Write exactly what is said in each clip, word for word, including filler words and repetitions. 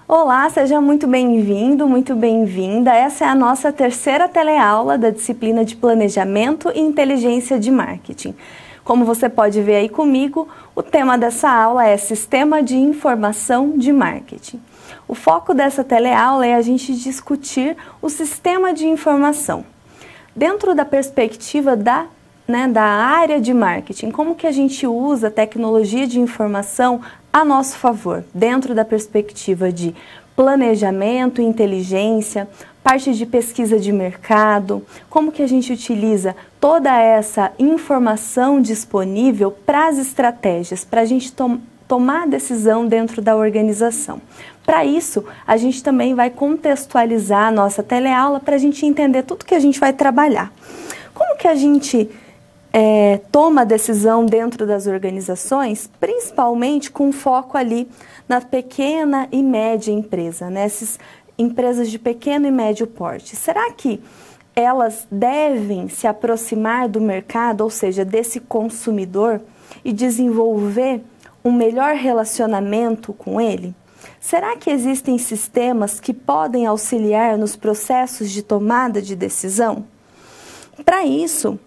Olá, seja muito bem-vindo, muito bem-vinda. Essa é a nossa terceira teleaula da disciplina de Planejamento e Inteligência de Marketing. Como você pode ver aí comigo, o tema dessa aula é Sistema de Informação de Marketing. O foco dessa teleaula é a gente discutir o sistema de informação. Dentro da perspectiva da, né, da área de marketing, como que a gente usa a tecnologia de informação a nosso favor, dentro da perspectiva de planejamento, inteligência, parte de pesquisa de mercado, como que a gente utiliza toda essa informação disponível para as estratégias, para a gente tom tomar decisão dentro da organização. Para isso, a gente também vai contextualizar a nossa teleaula para a gente entender tudo que a gente vai trabalhar. Como que a gente É, toma decisão dentro das organizações, principalmente com foco ali na pequena e média empresa, né? Essas empresas de pequeno e médio porte. Será que elas devem se aproximar do mercado, ou seja, desse consumidor, e desenvolver um melhor relacionamento com ele? Será que existem sistemas que podem auxiliar nos processos de tomada de decisão? Para isso,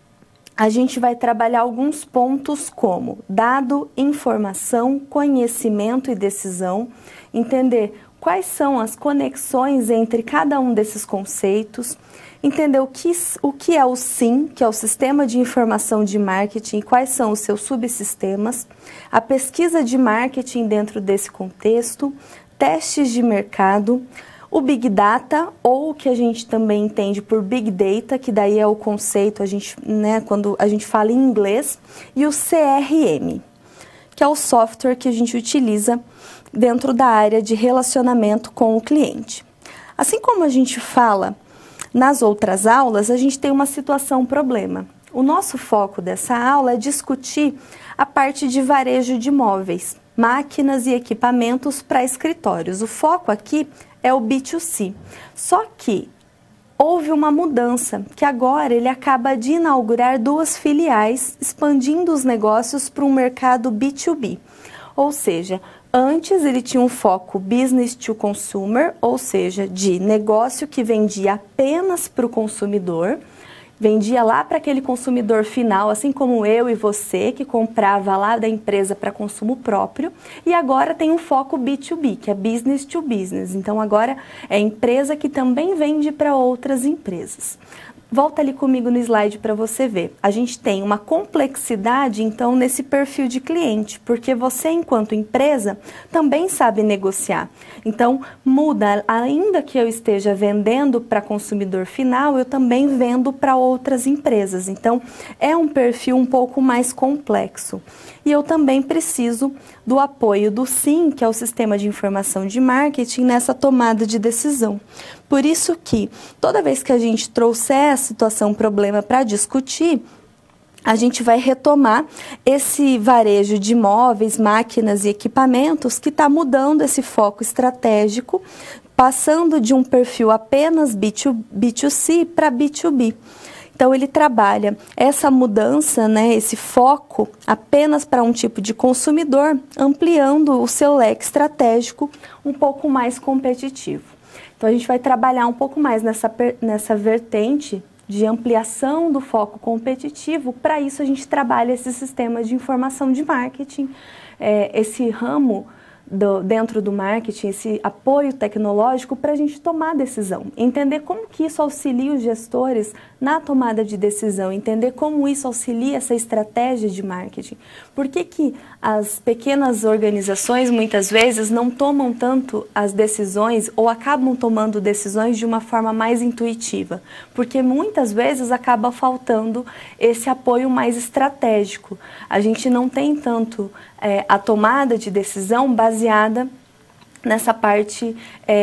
a gente vai trabalhar alguns pontos como dado, informação, conhecimento e decisão, entender quais são as conexões entre cada um desses conceitos, entender o que, o que é o S I M, que é o Sistema de Informação de Marketing, e quais são os seus subsistemas, a pesquisa de marketing dentro desse contexto, testes de mercado, o Big Data, ou o que a gente também entende por Big Data, que daí é o conceito, a gente, né, quando a gente fala em inglês, e o C R M, que é o software que a gente utiliza dentro da área de relacionamento com o cliente. Assim como a gente fala nas outras aulas, a gente tem uma situação problema. O nosso foco dessa aula é discutir a parte de varejo de imóveis, máquinas e equipamentos para escritórios. O foco aqui é o B dois C. Só que houve uma mudança, que agora ele acaba de inaugurar duas filiais, expandindo os negócios para um mercado B dois B. Ou seja, antes ele tinha um foco business to consumer, ou seja, de negócio que vendia apenas para o consumidor, vendia lá para aquele consumidor final, assim como eu e você, que comprava lá da empresa para consumo próprio, e agora tem um foco B dois B, que é business to business. Então agora é empresa que também vende para outras empresas. Volta ali comigo no slide para você ver. A gente tem uma complexidade, então, nesse perfil de cliente, porque você, enquanto empresa, também sabe negociar. Então, muda, ainda que eu esteja vendendo para consumidor final, eu também vendo para outras empresas. Então, é um perfil um pouco mais complexo. E eu também preciso do apoio do S I M, que é o Sistema de Informação de Marketing, nessa tomada de decisão. Por isso que, toda vez que a gente trouxer a situação problema para discutir, a gente vai retomar esse varejo de imóveis, máquinas e equipamentos que está mudando esse foco estratégico, passando de um perfil apenas B dois C para B dois B. Então, ele trabalha essa mudança, né, esse foco apenas para um tipo de consumidor, ampliando o seu leque estratégico um pouco mais competitivo. Então, a gente vai trabalhar um pouco mais nessa, nessa vertente de ampliação do foco competitivo. Para isso, a gente trabalha esse sistema de informação de marketing, é, esse ramo Do, dentro do marketing, esse apoio tecnológico para a gente tomar decisão, entender como que isso auxilia os gestores na tomada de decisão, entender como isso auxilia essa estratégia de marketing. Por que que as pequenas organizações muitas vezes não tomam tanto as decisões ou acabam tomando decisões de uma forma mais intuitiva? Porque muitas vezes acaba faltando esse apoio mais estratégico. A gente não tem tanto é, a tomada de decisão baseada nessa parte,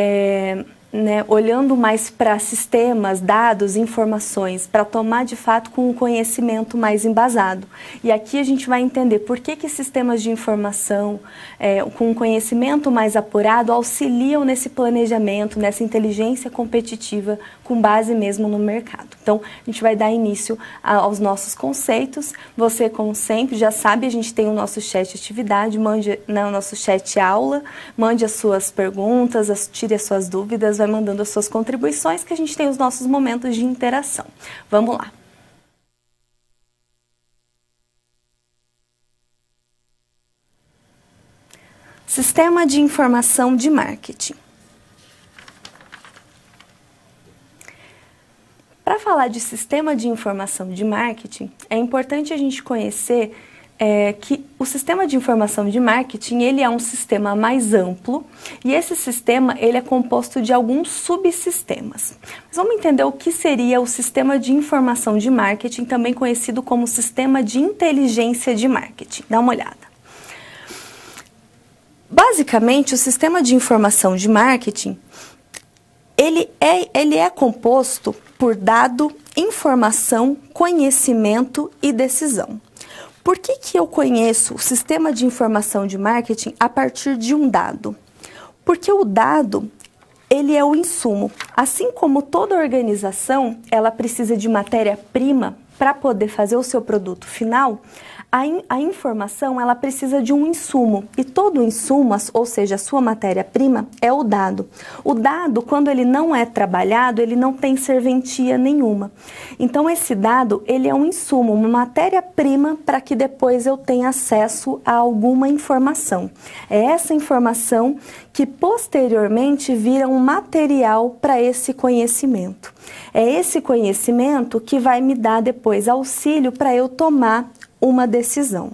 é, né, olhando mais para sistemas, dados, informações, para tomar de fato com um conhecimento mais embasado. E aqui a gente vai entender por que que sistemas de informação é, com um conhecimento mais apurado auxiliam nesse planejamento, nessa inteligência competitiva com base mesmo no mercado. Então, a gente vai dar início aos nossos conceitos. Você, como sempre, já sabe, a gente tem o nosso chat atividade, mande, né, o nosso chat aula, mande as suas perguntas, as, tire as suas dúvidas, vai mandando as suas contribuições, que a gente tem os nossos momentos de interação. Vamos lá. Sistema de informação de marketing. Para falar de sistema de informação de marketing, é importante a gente conhecer é, que o sistema de informação de marketing ele é um sistema mais amplo e esse sistema ele é composto de alguns subsistemas. Mas vamos entender o que seria o sistema de informação de marketing, também conhecido como sistema de inteligência de marketing. Dá uma olhada. Basicamente, o sistema de informação de marketing ele é, ele é composto por dado, informação, conhecimento e decisão. Por que que eu conheço o sistema de informação de marketing a partir de um dado? Porque o dado, ele é o insumo. Assim como toda organização, ela precisa de matéria-prima para poder fazer o seu produto final, a, in, a informação, ela precisa de um insumo. E todo insumo, ou seja, a sua matéria-prima, é o dado. O dado, quando ele não é trabalhado, ele não tem serventia nenhuma. Então, esse dado, ele é um insumo, uma matéria-prima para que depois eu tenha acesso a alguma informação. É essa informação que posteriormente vira um material para esse conhecimento. É esse conhecimento que vai me dar depois auxílio para eu tomar uma decisão.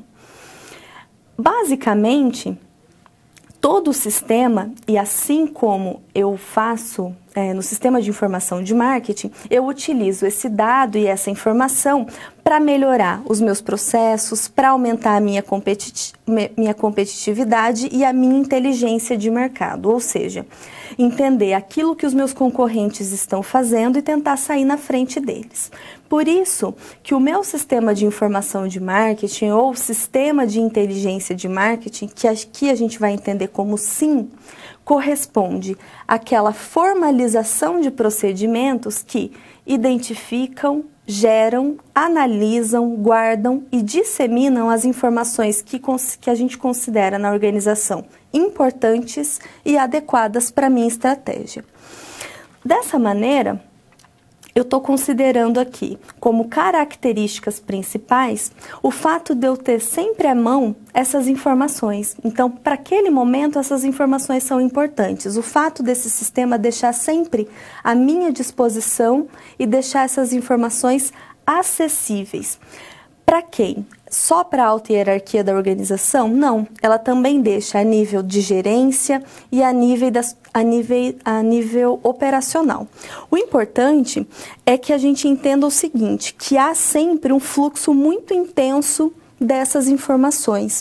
Basicamente, todo o sistema, e assim como eu faço é, no sistema de informação de marketing, eu utilizo esse dado e essa informação para melhorar os meus processos, para aumentar a minha, competi minha competitividade e a minha inteligência de mercado, ou seja, entender aquilo que os meus concorrentes estão fazendo e tentar sair na frente deles. Por isso que o meu sistema de informação de marketing ou sistema de inteligência de marketing, que aqui a gente vai entender como SIM, corresponde àquela formalização de procedimentos que identificam, geram, analisam, guardam e disseminam as informações que, que a gente considera na organização importantes e adequadas para a minha estratégia. Dessa maneira, eu estou considerando aqui como características principais o fato de eu ter sempre à mão essas informações. Então, para aquele momento, essas informações são importantes. O fato desse sistema deixar sempre à minha disposição e deixar essas informações acessíveis. Para quem? Só para a alta hierarquia da organização? Não, ela também deixa a nível de gerência e a nível, das, a nível, a nível operacional. O importante é que a gente entenda o seguinte, que há sempre um fluxo muito intenso dessas informações.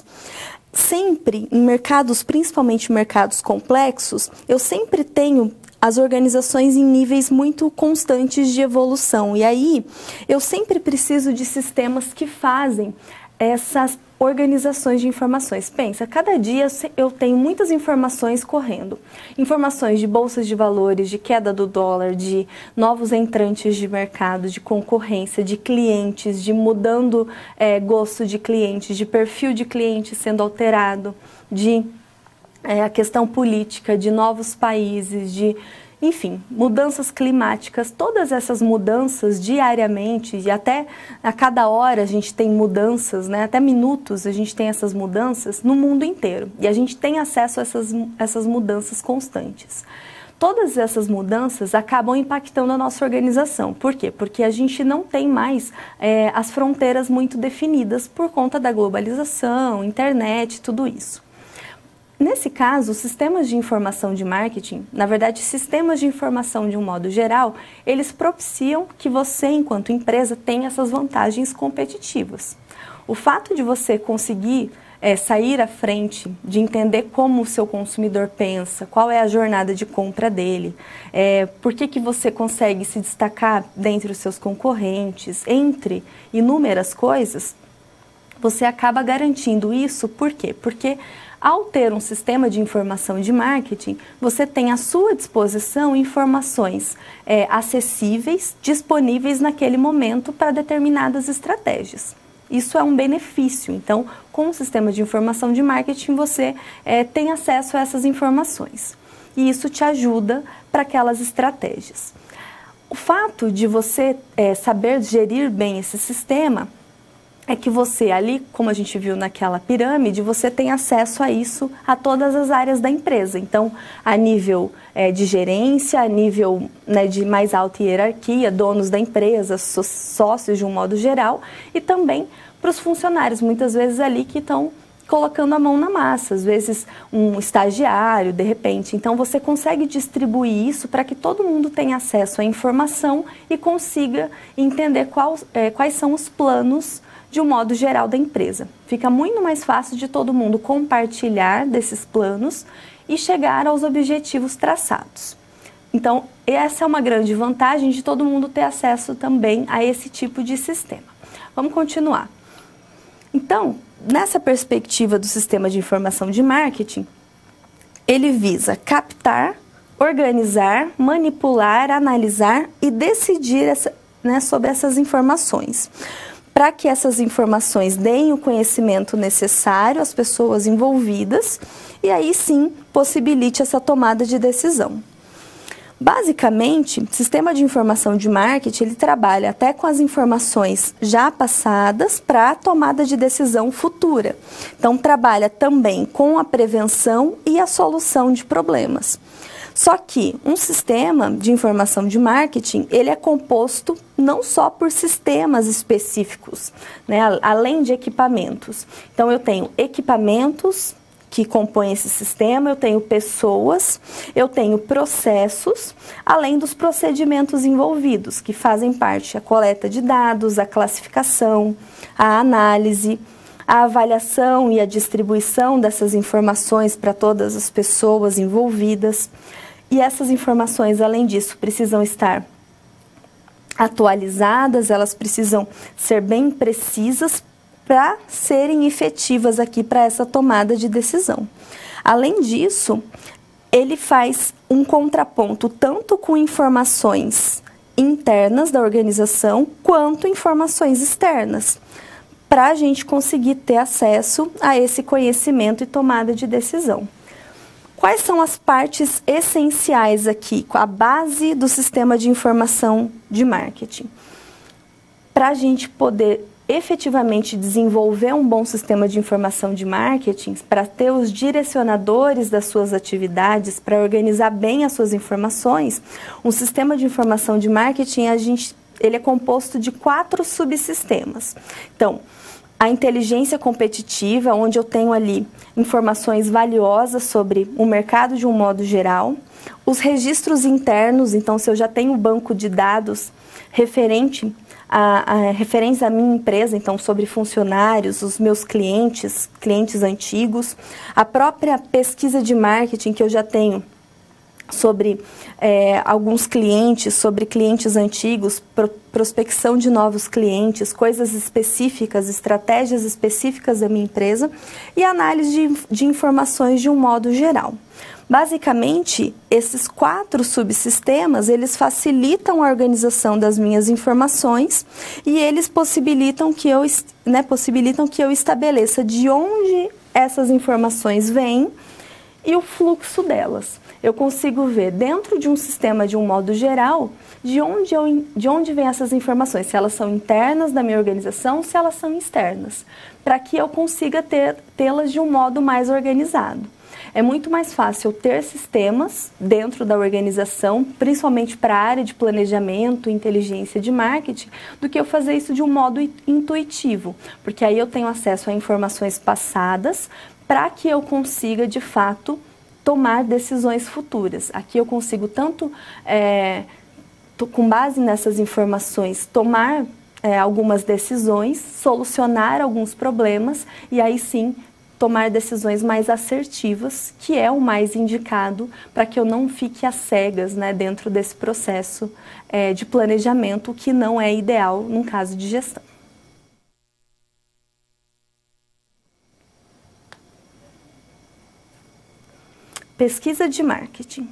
Sempre em mercados, principalmente mercados complexos, eu sempre tenho as organizações em níveis muito constantes de evolução. E aí, eu sempre preciso de sistemas que fazem essas organizações de informações. Pensa, cada dia eu tenho muitas informações correndo. Informações de bolsas de valores, de queda do dólar, de novos entrantes de mercado, de concorrência, de clientes, de mudando é, gosto de clientes, de perfil de cliente sendo alterado, de É, a questão política, de novos países, de, enfim, mudanças climáticas, todas essas mudanças diariamente e até a cada hora a gente tem mudanças, né? Até minutos a gente tem essas mudanças no mundo inteiro e a gente tem acesso a essas, essas mudanças constantes. Todas essas mudanças acabam impactando a nossa organização. Por quê? Porque a gente não tem mais é, as fronteiras muito definidas por conta da globalização, internet, tudo isso. Nesse caso, os sistemas de informação de marketing, na verdade, sistemas de informação de um modo geral, eles propiciam que você, enquanto empresa, tenha essas vantagens competitivas. O fato de você conseguir é, sair à frente, de entender como o seu consumidor pensa, qual é a jornada de compra dele, é, por que que você consegue se destacar dentre os seus concorrentes, entre inúmeras coisas, você acaba garantindo isso, por quê? Porque ao ter um sistema de informação de marketing, você tem à sua disposição informações é, acessíveis, disponíveis naquele momento para determinadas estratégias. Isso é um benefício. Então, com o sistema de informação de marketing, você é, tem acesso a essas informações. E isso te ajuda para aquelas estratégias. O fato de você é, saber gerir bem esse sistema é que você ali, como a gente viu naquela pirâmide, você tem acesso a isso, a todas as áreas da empresa. Então, a nível é, de gerência, a nível né, de mais alta hierarquia, donos da empresa, sócios de um modo geral, e também para os funcionários, muitas vezes ali que estão colocando a mão na massa, às vezes um estagiário, de repente. Então, você consegue distribuir isso para que todo mundo tenha acesso à informação e consiga entender qual, é, quais são os planos de um modo geral da empresa. Fica muito mais fácil de todo mundo compartilhar desses planos e chegar aos objetivos traçados. Então, essa é uma grande vantagem de todo mundo ter acesso também a esse tipo de sistema. Vamos continuar. Então, nessa perspectiva do sistema de informação de marketing, ele visa captar, organizar, manipular, analisar e decidir essa, né, sobre essas informações, para que essas informações deem o conhecimento necessário às pessoas envolvidas e aí sim possibilite essa tomada de decisão. Basicamente, o sistema de informação de marketing ele trabalha até com as informações já passadas para a tomada de decisão futura. Então, trabalha também com a prevenção e a solução de problemas. Só que um sistema de informação de marketing, ele é composto não só por sistemas específicos, né, além de equipamentos. Então, eu tenho equipamentos que compõem esse sistema, eu tenho pessoas, eu tenho processos, além dos procedimentos envolvidos, que fazem parte a coleta de dados, a classificação, a análise, a avaliação e a distribuição dessas informações para todas as pessoas envolvidas. E essas informações, além disso, precisam estar atualizadas, elas precisam ser bem precisas para serem efetivas aqui para essa tomada de decisão. Além disso, ele faz um contraponto tanto com informações internas da organização quanto informações externas, para a gente conseguir ter acesso a esse conhecimento e tomada de decisão. Quais são as partes essenciais aqui, a base do sistema de informação de marketing? Para a gente poder efetivamente desenvolver um bom sistema de informação de marketing, para ter os direcionadores das suas atividades, para organizar bem as suas informações, um sistema de informação de marketing, a gente, ele é composto de quatro subsistemas. Então, a inteligência competitiva, onde eu tenho ali informações valiosas sobre o mercado de um modo geral. Os registros internos, então se eu já tenho um banco de dados referente a, a, referentes à minha empresa, então sobre funcionários, os meus clientes, clientes antigos. A própria pesquisa de marketing que eu já tenho sobre é, alguns clientes, sobre clientes antigos, pro, prospecção de novos clientes, coisas específicas, estratégias específicas da minha empresa e análise de, de informações de um modo geral. Basicamente, esses quatro subsistemas, eles facilitam a organização das minhas informações e eles possibilitam que eu, né, possibilitam que eu estabeleça de onde essas informações vêm e o fluxo delas. Eu consigo ver dentro de um sistema de um modo geral de onde, eu, de onde vêm essas informações, se elas são internas da minha organização, se elas são externas, para que eu consiga ter, tê-las de um modo mais organizado. É muito mais fácil ter sistemas dentro da organização, principalmente para a área de planejamento, inteligência de marketing, do que eu fazer isso de um modo intuitivo, porque aí eu tenho acesso a informações passadas para que eu consiga, de fato, tomar decisões futuras. Aqui eu consigo tanto, é, com base nessas informações, tomar é, algumas decisões, solucionar alguns problemas e aí sim tomar decisões mais assertivas, que é o mais indicado para que eu não fique às cegas, né, dentro desse processo é, de planejamento, que não é ideal num caso de gestão. Pesquisa de marketing.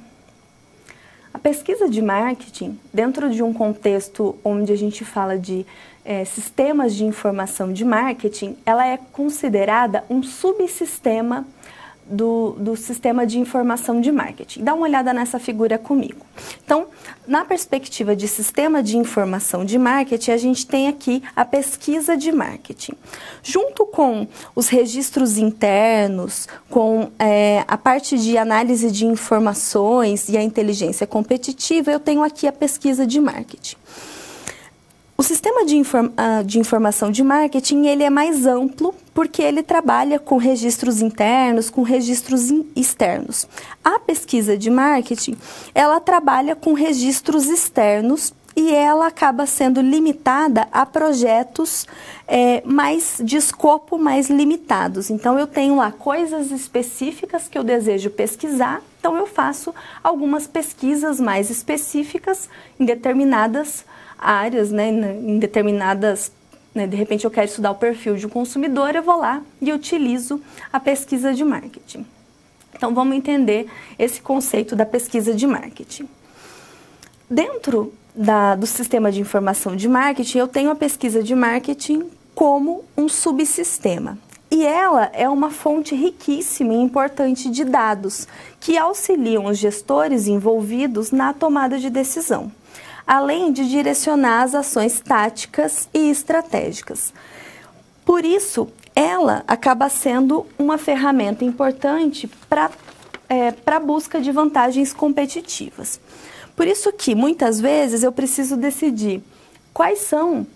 A pesquisa de marketing, dentro de um contexto onde a gente fala de é, sistemas de informação de marketing, ela é considerada um subsistema do, do sistema de informação de marketing. Dá uma olhada nessa figura comigo. Então, na perspectiva de sistema de informação de marketing, a gente tem aqui a pesquisa de marketing. Junto com os registros internos, com é, a parte de análise de informações e a inteligência competitiva, eu tenho aqui a pesquisa de marketing. O sistema de, inform de informação de marketing, ele é mais amplo porque ele trabalha com registros internos, com registros externos. A pesquisa de marketing, ela trabalha com registros externos e ela acaba sendo limitada a projetos é, mais de escopo mais limitados. Então, eu tenho lá coisas específicas que eu desejo pesquisar, então eu faço algumas pesquisas mais específicas em determinadas áreas, né, em determinadas, né, de repente eu quero estudar o perfil de um consumidor, eu vou lá e utilizo a pesquisa de marketing. Então, vamos entender esse conceito da pesquisa de marketing. Dentro da, do sistema de informação de marketing, eu tenho a pesquisa de marketing como um subsistema. E ela é uma fonte riquíssima e importante de dados que auxiliam os gestores envolvidos na tomada de decisão, além de direcionar as ações táticas e estratégicas. Por isso, ela acaba sendo uma ferramenta importante para é, para a busca de vantagens competitivas. Por isso que, muitas vezes, eu preciso decidir quais são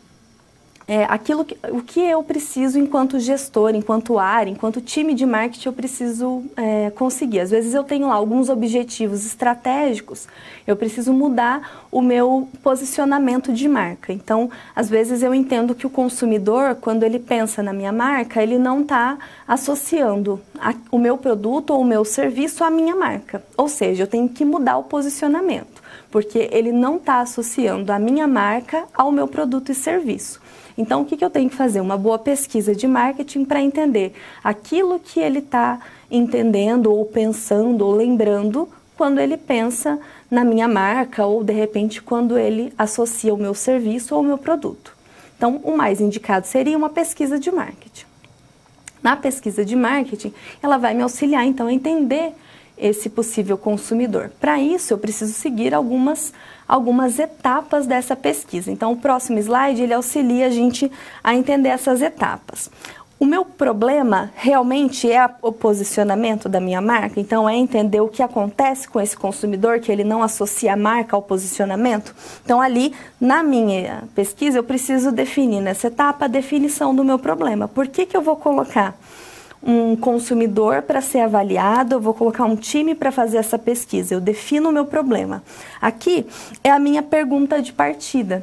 é, aquilo que, o que eu preciso enquanto gestor, enquanto área, enquanto time de marketing eu preciso é, conseguir. Às vezes eu tenho lá alguns objetivos estratégicos, eu preciso mudar o meu posicionamento de marca. Então, às vezes eu entendo que o consumidor, quando ele pensa na minha marca, ele não está associando a, o meu produto ou o meu serviço à minha marca. Ou seja, eu tenho que mudar o posicionamento, porque ele não está associando a minha marca ao meu produto e serviço. Então, o que, que eu tenho que fazer? Uma boa pesquisa de marketing para entender aquilo que ele está entendendo ou pensando ou lembrando quando ele pensa na minha marca ou, de repente, quando ele associa o meu serviço ou o meu produto. Então, o mais indicado seria uma pesquisa de marketing. Na pesquisa de marketing, ela vai me auxiliar, então, a entender esse possível consumidor. Para isso, eu preciso seguir algumas, algumas etapas dessa pesquisa. Então, o próximo slide, ele auxilia a gente a entender essas etapas. O meu problema realmente é o posicionamento da minha marca, então é entender o que acontece com esse consumidor, que ele não associa a marca ao posicionamento. Então, ali, na minha pesquisa, eu preciso definir nessa etapa a definição do meu problema. Por que que eu vou colocar um consumidor para ser avaliado, eu vou colocar um time para fazer essa pesquisa, eu defino o meu problema. Aqui é a minha pergunta de partida,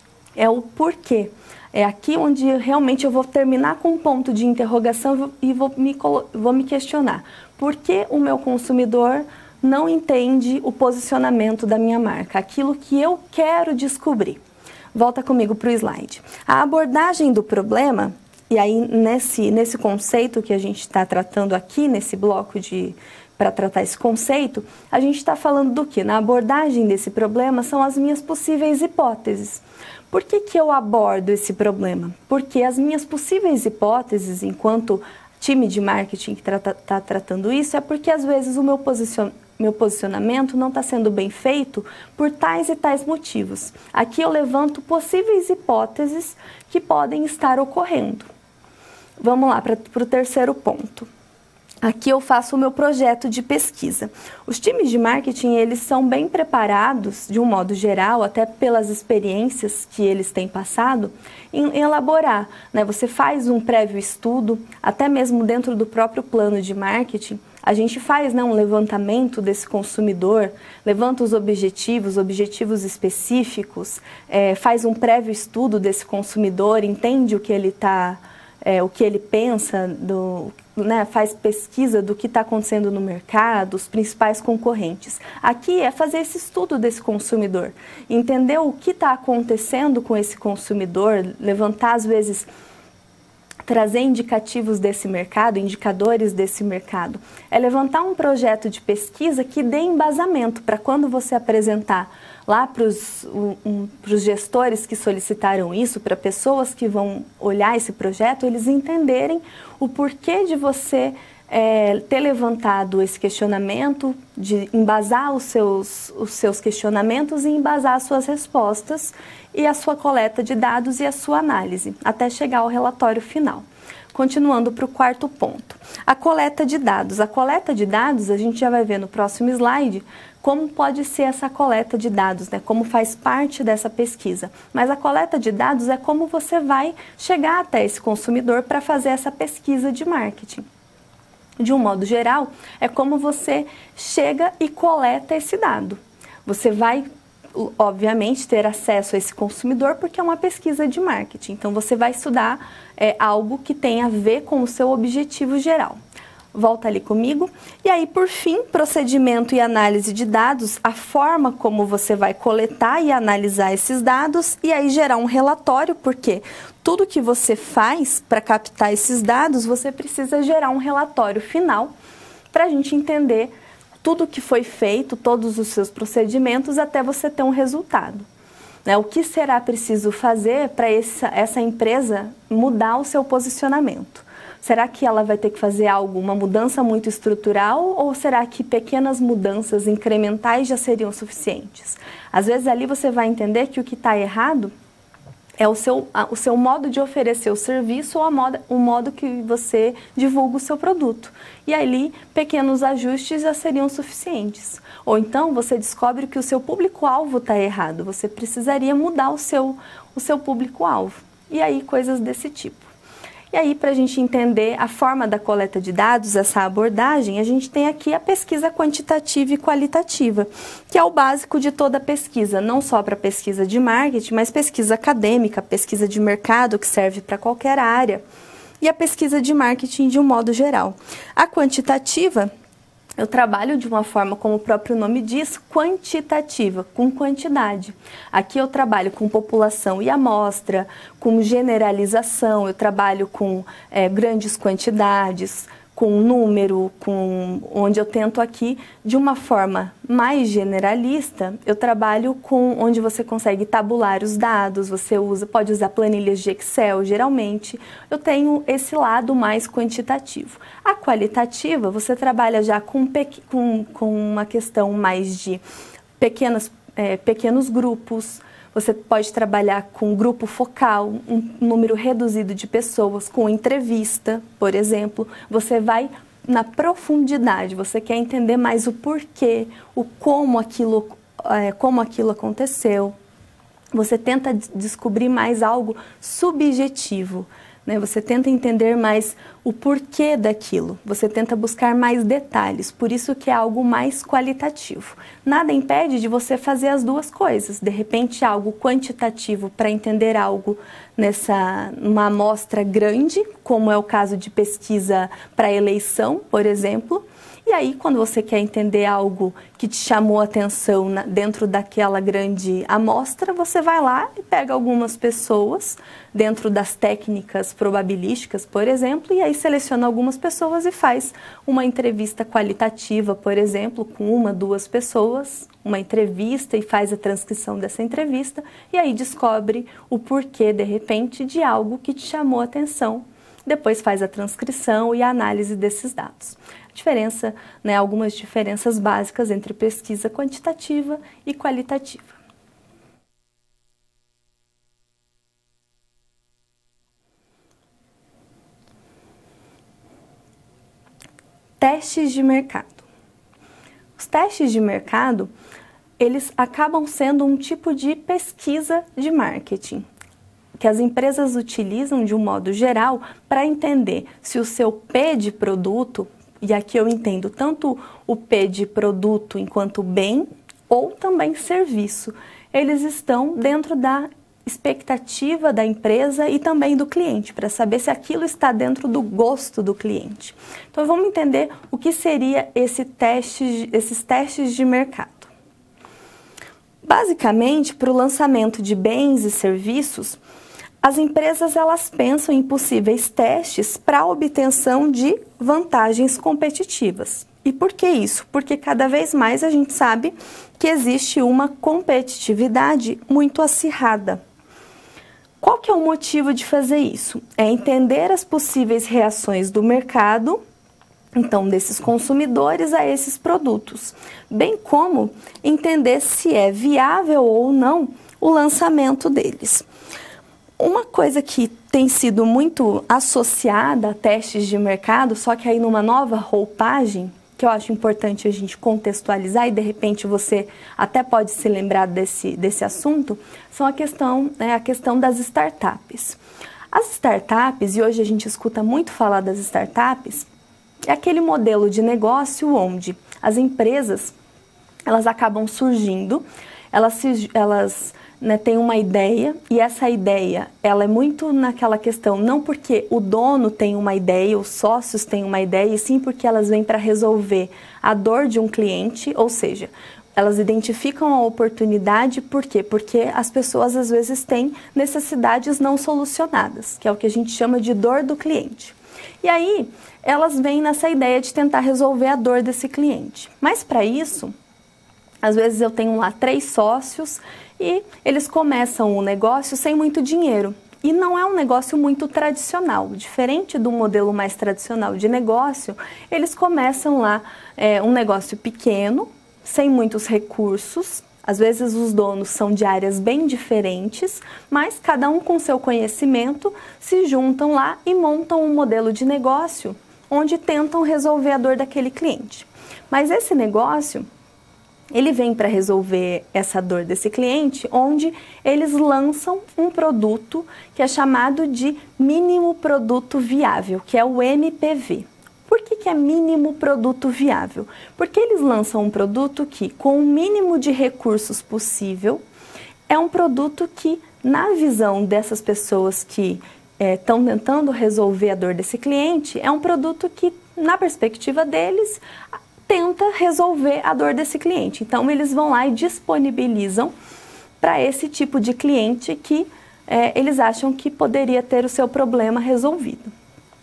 é o porquê. É aqui onde realmente eu vou terminar com um ponto de interrogação e vou me, vou me questionar. Por que o meu consumidor não entende o posicionamento da minha marca? Aquilo que eu quero descobrir. Volta comigo para o slide. A abordagem do problema. E aí, nesse, nesse conceito que a gente está tratando aqui, nesse bloco de para tratar esse conceito, a gente está falando do que? Na abordagem desse problema são as minhas possíveis hipóteses. Por que que eu abordo esse problema? Porque as minhas possíveis hipóteses, enquanto time de marketing que está tá tratando isso, é porque às vezes o meu posicionamento meu posicionamento não está sendo bem feito por tais e tais motivos. Aqui eu levanto possíveis hipóteses que podem estar ocorrendo. Vamos lá para o terceiro ponto. Aqui eu faço o meu projeto de pesquisa. Os times de marketing, eles são bem preparados, de um modo geral, até pelas experiências que eles têm passado, em, em elaborar, né? Você faz um prévio estudo, até mesmo dentro do próprio plano de marketing, a gente faz, né, um levantamento desse consumidor, levanta os objetivos, objetivos específicos, é, faz um prévio estudo desse consumidor, entende o que ele está... É, o que ele pensa, do, né, faz pesquisa do que está acontecendo no mercado, os principais concorrentes. Aqui é fazer esse estudo desse consumidor, entender o que está acontecendo com esse consumidor, levantar às vezes trazer indicativos desse mercado, indicadores desse mercado, é levantar um projeto de pesquisa que dê embasamento para quando você apresentar lá para os um, gestores que solicitaram isso, para pessoas que vão olhar esse projeto, eles entenderem o porquê de você é, ter levantado esse questionamento, de embasar os seus, os seus questionamentos e embasar as suas respostas e a sua coleta de dados e a sua análise, até chegar ao relatório final. Continuando para o quarto ponto, a coleta de dados. A coleta de dados, a gente já vai ver no próximo slide, como pode ser essa coleta de dados, né? Como faz parte dessa pesquisa. Mas a coleta de dados é como você vai chegar até esse consumidor para fazer essa pesquisa de marketing. De um modo geral, é como você chega e coleta esse dado. Você vai, obviamente, ter acesso a esse consumidor porque é uma pesquisa de marketing. Então, você vai estudar é, algo que tem a ver com o seu objetivo geral. Volta ali comigo. E aí, por fim, procedimento e análise de dados, a forma como você vai coletar e analisar esses dados e aí gerar um relatório, porque tudo que você faz para captar esses dados, você precisa gerar um relatório final para a gente entender tudo que foi feito, todos os seus procedimentos, até você ter um resultado. Né? O que será preciso fazer para essa, essa empresa mudar o seu posicionamento? Será que ela vai ter que fazer algo, uma mudança muito estrutural, ou será que pequenas mudanças incrementais já seriam suficientes? Às vezes ali você vai entender que o que está errado é o seu, o seu modo de oferecer o serviço ou a modo, o modo que você divulga o seu produto. E ali, pequenos ajustes já seriam suficientes. Ou então, você descobre que o seu público-alvo está errado. Você precisaria mudar o seu, o seu público-alvo. E aí, coisas desse tipo. E aí, para a gente entender a forma da coleta de dados, essa abordagem, a gente tem aqui a pesquisa quantitativa e qualitativa, que é o básico de toda pesquisa, não só para pesquisa de marketing, mas pesquisa acadêmica, pesquisa de mercado, que serve para qualquer área, e a pesquisa de marketing de um modo geral. A quantitativa, eu trabalho de uma forma, como o próprio nome diz, quantitativa, com quantidade. Aqui eu trabalho com população e amostra, com generalização, eu trabalho com é, grandes quantidades, com número, com, onde eu tento aqui, de uma forma mais generalista, eu trabalho com onde você consegue tabular os dados, você usa, pode usar planilhas de Excel, geralmente. Eu tenho esse lado mais quantitativo. A qualitativa, você trabalha já com, com, com uma questão mais de pequenas, é, pequenos grupos. Você pode trabalhar com grupo focal, um número reduzido de pessoas, com entrevista, por exemplo. Você vai na profundidade, você quer entender mais o porquê, o como aquilo, é, como aquilo aconteceu. Você tenta descobrir mais algo subjetivo, né? Você tenta entender mais o porquê daquilo, você tenta buscar mais detalhes, por isso que é algo mais qualitativo. Nada impede de você fazer as duas coisas, de repente algo quantitativo para entender algo nessa uma amostra grande, como é o caso de pesquisa para eleição, por exemplo. E aí, quando você quer entender algo que te chamou a atenção na, dentro daquela grande amostra, você vai lá e pega algumas pessoas dentro das técnicas probabilísticas, por exemplo, e aí seleciona algumas pessoas e faz uma entrevista qualitativa, por exemplo, com uma, duas pessoas, uma entrevista e faz a transcrição dessa entrevista, e aí descobre o porquê, de repente, de algo que te chamou a atenção. Depois faz a transcrição e a análise desses dados. Diferença, né, algumas diferenças básicas entre pesquisa quantitativa e qualitativa. Testes de mercado. Os testes de mercado, eles acabam sendo um tipo de pesquisa de marketing, que as empresas utilizam de um modo geral para entender se o seu P de produto, e aqui eu entendo tanto o P de produto enquanto bem ou também serviço, eles estão dentro da expectativa da empresa e também do cliente, para saber se aquilo está dentro do gosto do cliente. Então vamos entender o que seria esse teste, esses testes de mercado. Basicamente, para o lançamento de bens e serviços, as empresas elas pensam em possíveis testes para a obtenção de vantagens competitivas. E por que isso? Porque cada vez mais a gente sabe que existe uma competitividade muito acirrada. Qual que é o motivo de fazer isso? É entender as possíveis reações do mercado, então desses consumidores a esses produtos, bem como entender se é viável ou não o lançamento deles. Uma coisa que tem sido muito associada a testes de mercado, só que aí numa nova roupagem, que eu acho importante a gente contextualizar e de repente você até pode se lembrar desse, desse assunto, são a questão, né, a questão das startups. As startups, e hoje a gente escuta muito falar das startups, é aquele modelo de negócio onde as empresas elas acabam surgindo, elas, se, elas né, têm uma ideia e essa ideia ela é muito naquela questão, não porque o dono tem uma ideia, os sócios têm uma ideia, e sim porque elas vêm para resolver a dor de um cliente, ou seja, elas identificam a oportunidade, por quê? Porque as pessoas às vezes têm necessidades não solucionadas, que é o que a gente chama de dor do cliente. E aí, elas vêm nessa ideia de tentar resolver a dor desse cliente. Mas para isso, às vezes eu tenho lá três sócios e eles começam o negócio sem muito dinheiro. E não é um negócio muito tradicional. Diferente do modelo mais tradicional de negócio, eles começam lá é, um negócio pequeno, sem muitos recursos. Às vezes os donos são de áreas bem diferentes, mas cada um com seu conhecimento se juntam lá e montam um modelo de negócio onde tentam resolver a dor daquele cliente. Mas esse negócio, ele vem para resolver essa dor desse cliente, onde eles lançam um produto que é chamado de mínimo produto viável, que é o M P V. Por que que é mínimo produto viável? Porque eles lançam um produto que, com o mínimo de recursos possível, é um produto que, na visão dessas pessoas que estão é, tentando resolver a dor desse cliente, é um produto que, na perspectiva deles, tenta resolver a dor desse cliente. Então, eles vão lá e disponibilizam para esse tipo de cliente que é, eles acham que poderia ter o seu problema resolvido.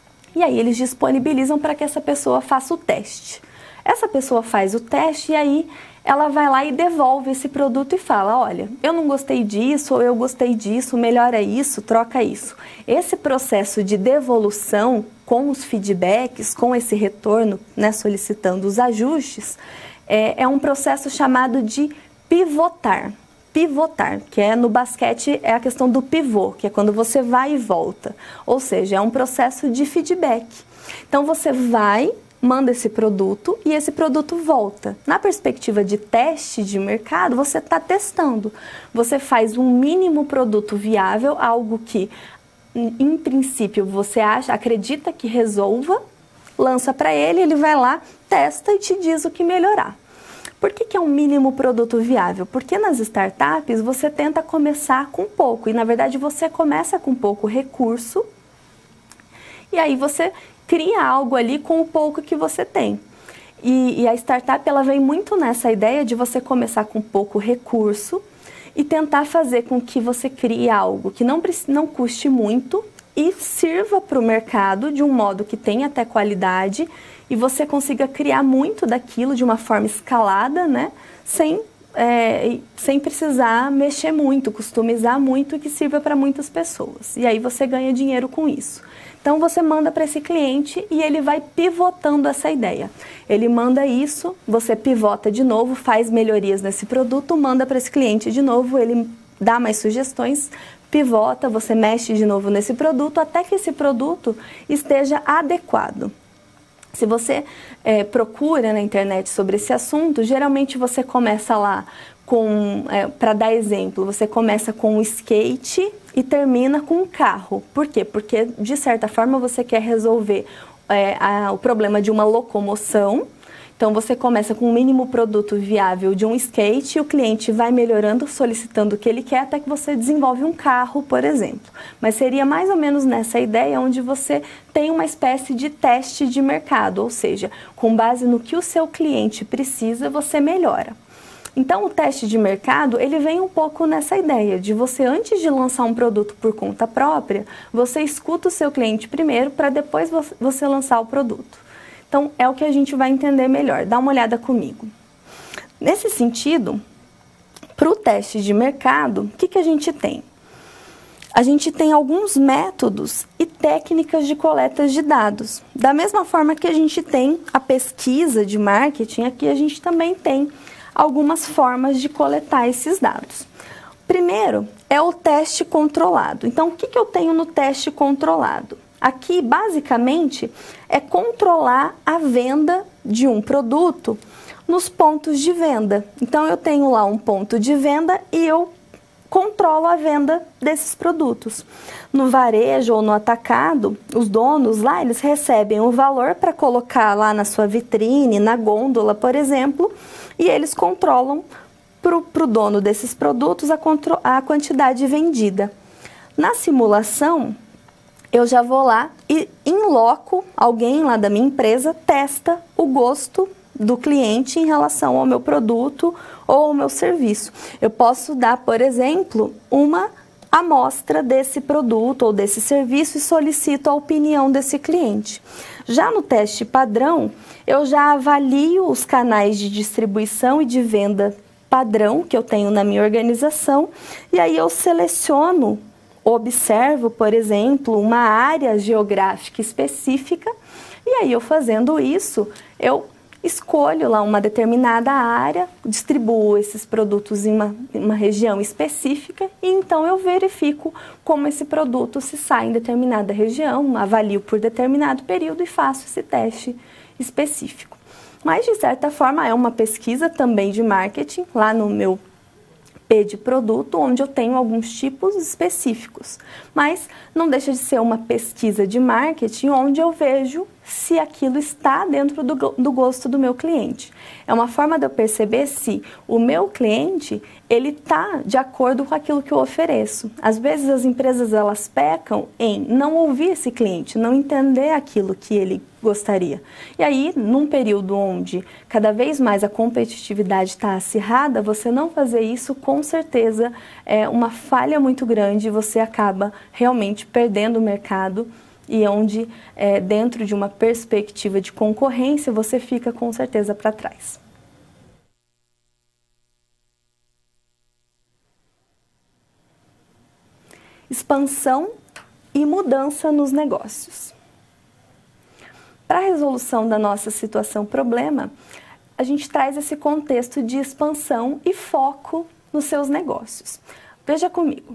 E aí eles disponibilizam para que essa pessoa faça o teste. Essa pessoa faz o teste e aí ela vai lá e devolve esse produto e fala, olha, eu não gostei disso, ou eu gostei disso, melhora isso, troca isso. Esse processo de devolução com os feedbacks, com esse retorno, né, solicitando os ajustes, é, é um processo chamado de pivotar. Pivotar, que é no basquete é a questão do pivô, que é quando você vai e volta. Ou seja, é um processo de feedback. Então você vai, manda esse produto e esse produto volta. Na perspectiva de teste de mercado, você está testando. Você faz um mínimo produto viável, algo que, em princípio, você acha, acredita que resolva, lança para ele, ele vai lá, testa e te diz o que melhorar. Por que que é um mínimo produto viável? Porque nas startups você tenta começar com pouco e, na verdade, você começa com pouco recurso e aí você cria algo ali com o pouco que você tem. E, e a startup ela vem muito nessa ideia de você começar com pouco recurso e tentar fazer com que você crie algo que não, não custe muito e sirva para o mercado de um modo que tenha até qualidade e você consiga criar muito daquilo de uma forma escalada, né? Sem, é, sem precisar mexer muito, customizar muito, que sirva para muitas pessoas. E aí você ganha dinheiro com isso. Então você manda para esse cliente e ele vai pivotando essa ideia. Ele manda isso, você pivota de novo, faz melhorias nesse produto, manda para esse cliente de novo, ele dá mais sugestões, pivota, você mexe de novo nesse produto até que esse produto esteja adequado. Se você é, procura na internet sobre esse assunto, geralmente você começa lá com, é, para dar exemplo, você começa com um skate e termina com um carro. Por quê? Porque, de certa forma, você quer resolver é, a, o problema de uma locomoção. Então, você começa com o mínimo produto viável de um skate e o cliente vai melhorando, solicitando o que ele quer, até que você desenvolve um carro, por exemplo. Mas seria mais ou menos nessa ideia onde você tem uma espécie de teste de mercado, ou seja, com base no que o seu cliente precisa, você melhora. Então, o teste de mercado, ele vem um pouco nessa ideia de você, antes de lançar um produto por conta própria, você escuta o seu cliente primeiro para depois você lançar o produto. Então, é o que a gente vai entender melhor. Dá uma olhada comigo. Nesse sentido, para o teste de mercado, o que, que a gente tem? A gente tem alguns métodos e técnicas de coleta de dados. Da mesma forma que a gente tem a pesquisa de marketing, aqui a gente também tem algumas formas de coletar esses dados. Primeiro é o teste controlado. Então, o que, que eu tenho no teste controlado? Aqui, basicamente, é controlar a venda de um produto nos pontos de venda. Então, eu tenho lá um ponto de venda e eu controlo a venda desses produtos. No varejo ou no atacado, os donos lá, eles recebem o valor para colocar lá na sua vitrine, na gôndola, por exemplo, e eles controlam para o dono desses produtos a, a quantidade vendida. Na simulação, eu já vou lá e, em loco, alguém lá da minha empresa testa o gosto do cliente em relação ao meu produto ou ao meu serviço. Eu posso dar, por exemplo, uma amostra desse produto ou desse serviço e solicito a opinião desse cliente. Já no teste padrão, eu já avalio os canais de distribuição e de venda padrão que eu tenho na minha organização e aí eu seleciono, observo, por exemplo, uma área geográfica específica e aí eu fazendo isso, eu escolho lá uma determinada área, distribuo esses produtos em uma, em uma região específica e então eu verifico como esse produto se sai em determinada região, avalio por determinado período e faço esse teste específico. Mas, de certa forma, é uma pesquisa também de marketing, lá no meu P de produto, onde eu tenho alguns tipos específicos. Mas não deixa de ser uma pesquisa de marketing, onde eu vejo se aquilo está dentro do, do gosto do meu cliente. É uma forma de eu perceber se o meu cliente, ele está de acordo com aquilo que eu ofereço. Às vezes as empresas, elas pecam em não ouvir esse cliente, não entender aquilo que ele gostaria. E aí, num período onde cada vez mais a competitividade está acirrada, você não fazer isso, com certeza, é uma falha muito grande, você acaba realmente perdendo o mercado e onde, é, dentro de uma perspectiva de concorrência, você fica com certeza para trás. Expansão e mudança nos negócios. Para a resolução da nossa situação problema, a gente traz esse contexto de expansão e foco nos seus negócios. Veja comigo.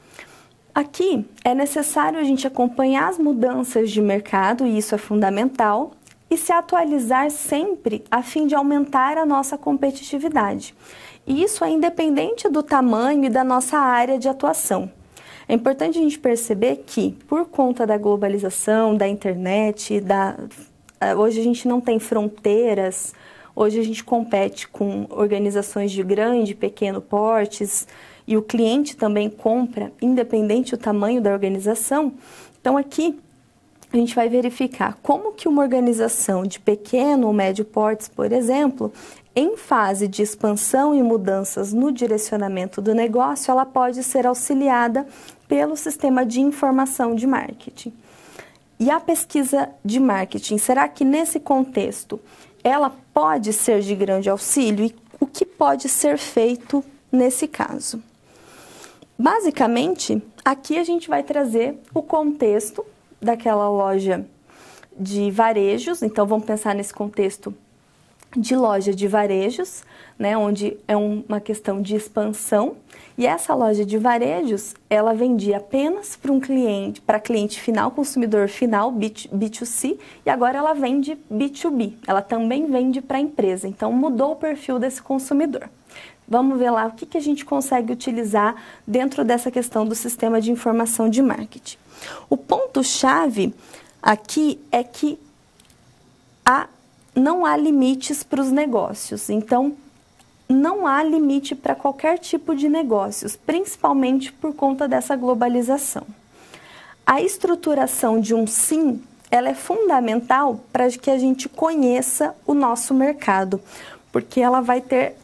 Aqui é necessário a gente acompanhar as mudanças de mercado, e isso é fundamental, e se atualizar sempre a fim de aumentar a nossa competitividade. E isso é independente do tamanho e da nossa área de atuação. É importante a gente perceber que, por conta da globalização, da internet, da... hoje a gente não tem fronteiras, hoje a gente compete com organizações de grande e pequeno portes, e o cliente também compra, independente do tamanho da organização. Então, aqui, a gente vai verificar como que uma organização de pequeno ou médio portes, por exemplo, em fase de expansão e mudanças no direcionamento do negócio, ela pode ser auxiliada pelo sistema de informação de marketing. E a pesquisa de marketing, será que nesse contexto ela pode ser de grande auxílio? E o que pode ser feito nesse caso? Basicamente, aqui a gente vai trazer o contexto daquela loja de varejos. Então, vamos pensar nesse contexto de loja de varejos, né, onde é um, uma questão de expansão. E essa loja de varejos, ela vendia apenas para um cliente, para cliente final, consumidor final, B dois C, e agora ela vende B dois B. Ela também vende para a empresa. Então, mudou o perfil desse consumidor. Vamos ver lá o que, que a gente consegue utilizar dentro dessa questão do sistema de informação de marketing. O ponto-chave aqui é que há, não há limites para os negócios. Então, não há limite para qualquer tipo de negócios, principalmente por conta dessa globalização. A estruturação de um sim, ela é fundamental para que a gente conheça o nosso mercado, porque ela vai ter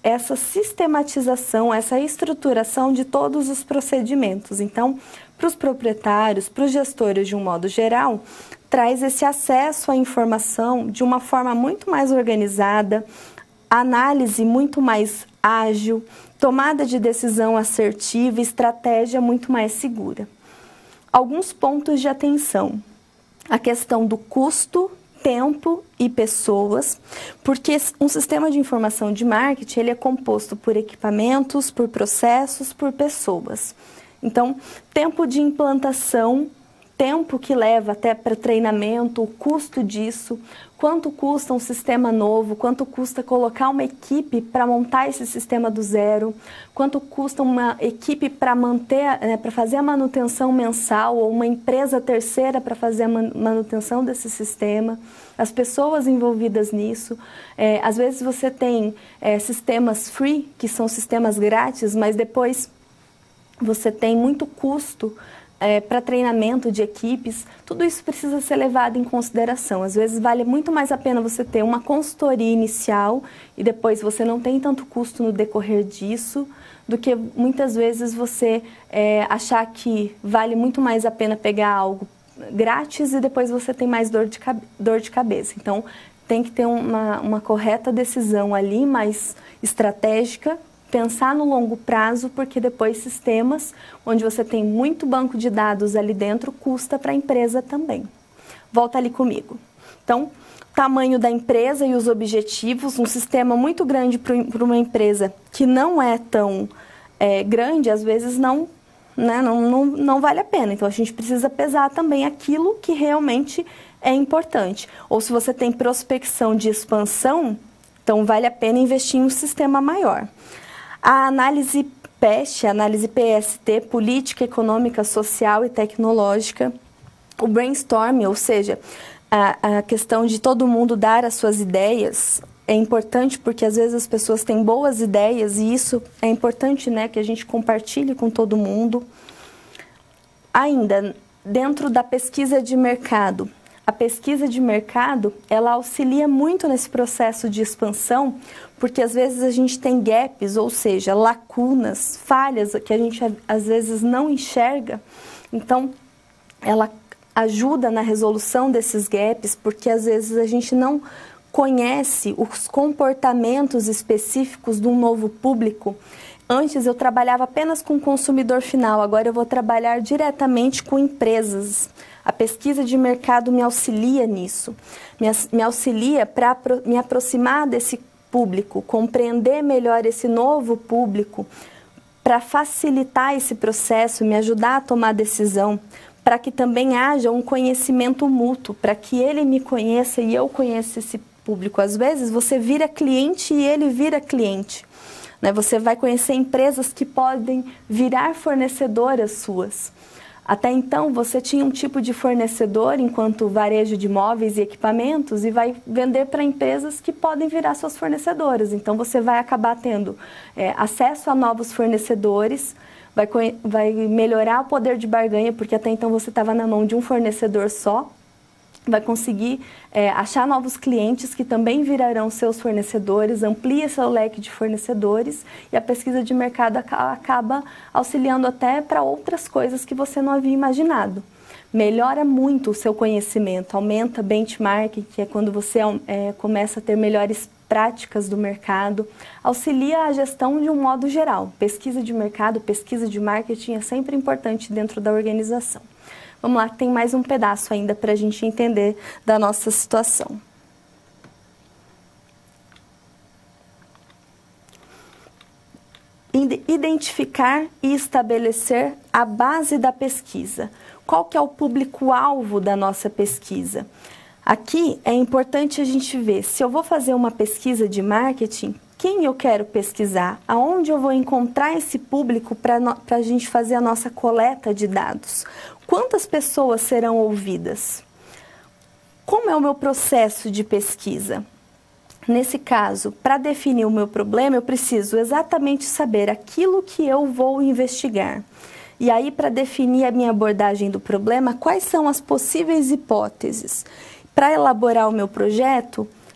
essa sistematização, essa estruturação de todos os procedimentos. Então, para os proprietários, para os gestores de um modo geral, traz esse acesso à informação de uma forma muito mais organizada, análise muito mais ágil, tomada de decisão assertiva e estratégia muito mais segura. Alguns pontos de atenção: a questão do custo, tempo e pessoas, porque um sistema de informação de marketing ele é composto por equipamentos, por processos, por pessoas. Então, tempo de implantação, tempo que leva até para treinamento, o custo disso, quanto custa um sistema novo, quanto custa colocar uma equipe para montar esse sistema do zero, quanto custa uma equipe para manter, né, para fazer a manutenção mensal, ou uma empresa terceira para fazer a manutenção desse sistema, as pessoas envolvidas nisso. É, às vezes você tem é, sistemas free, que são sistemas grátis, mas depois você tem muito custo É, para treinamento de equipes. Tudo isso precisa ser levado em consideração. Às vezes vale muito mais a pena você ter uma consultoria inicial e depois você não tem tanto custo no decorrer disso, do que muitas vezes você é, achar que vale muito mais a pena pegar algo grátis e depois você tem mais dor de, dor de cabeça. Então, tem que ter uma, uma correta decisão ali, mais estratégica, pensar no longo prazo, porque depois sistemas onde você tem muito banco de dados ali dentro custa para a empresa também. Volta ali comigo. Então, tamanho da empresa e os objetivos, um sistema muito grande para uma empresa que não é tão é, grande, às vezes não, né, não, não, não vale a pena. Então, a gente precisa pesar também aquilo que realmente é importante. Ou se você tem prospecção de expansão, então vale a pena investir em um sistema maior. A análise P E S T, análise P S T, política, econômica, social e tecnológica. O brainstorming, ou seja, a, a questão de todo mundo dar as suas ideias, é importante porque às vezes as pessoas têm boas ideias e isso é importante, né, que a gente compartilhe com todo mundo. Ainda, dentro da pesquisa de mercado, a pesquisa de mercado, ela auxilia muito nesse processo de expansão, porque às vezes a gente tem gaps, ou seja, lacunas, falhas que a gente às vezes não enxerga. Então, ela ajuda na resolução desses gaps, porque às vezes a gente não conhece os comportamentos específicos de um novo público. Antes eu trabalhava apenas com o consumidor final, agora eu vou trabalhar diretamente com empresas. A pesquisa de mercado me auxilia nisso, me auxilia para me aproximar desse público, compreender melhor esse novo público, para facilitar esse processo, me ajudar a tomar decisão, para que também haja um conhecimento mútuo, para que ele me conheça e eu conheça esse público. Às vezes você vira cliente e ele vira cliente. Né? Você vai conhecer empresas que podem virar fornecedoras suas. Até então, você tinha um tipo de fornecedor enquanto varejo de móveis e equipamentos e vai vender para empresas que podem virar suas fornecedoras. Então, você vai acabar tendo é, acesso a novos fornecedores, vai, vai melhorar o poder de barganha, porque até então você estava na mão de um fornecedor só. Vai conseguir é, achar novos clientes que também virarão seus fornecedores, amplia seu leque de fornecedores e a pesquisa de mercado acaba auxiliando até para outras coisas que você não havia imaginado. Melhora muito o seu conhecimento, aumenta benchmarking, que é quando você é, começa a ter melhores práticas do mercado, auxilia a gestão de um modo geral. Pesquisa de mercado, pesquisa de marketing é sempre importante dentro da organização. Vamos lá, que tem mais um pedaço ainda para a gente entender da nossa situação. Identificar e estabelecer a base da pesquisa. Qual que é o público-alvo da nossa pesquisa? Aqui é importante a gente ver, se eu vou fazer uma pesquisa de marketing, quem eu quero pesquisar, aonde eu vou encontrar esse público para a gente fazer a nossa coleta de dados. Quantas pessoas serão ouvidas? Como é o meu processo de pesquisa? Nesse caso, para definir o meu problema, eu preciso exatamente saber aquilo que eu vou investigar. E aí, para definir a minha abordagem do problema, quais são as possíveis hipóteses? Para elaborar o meu projeto,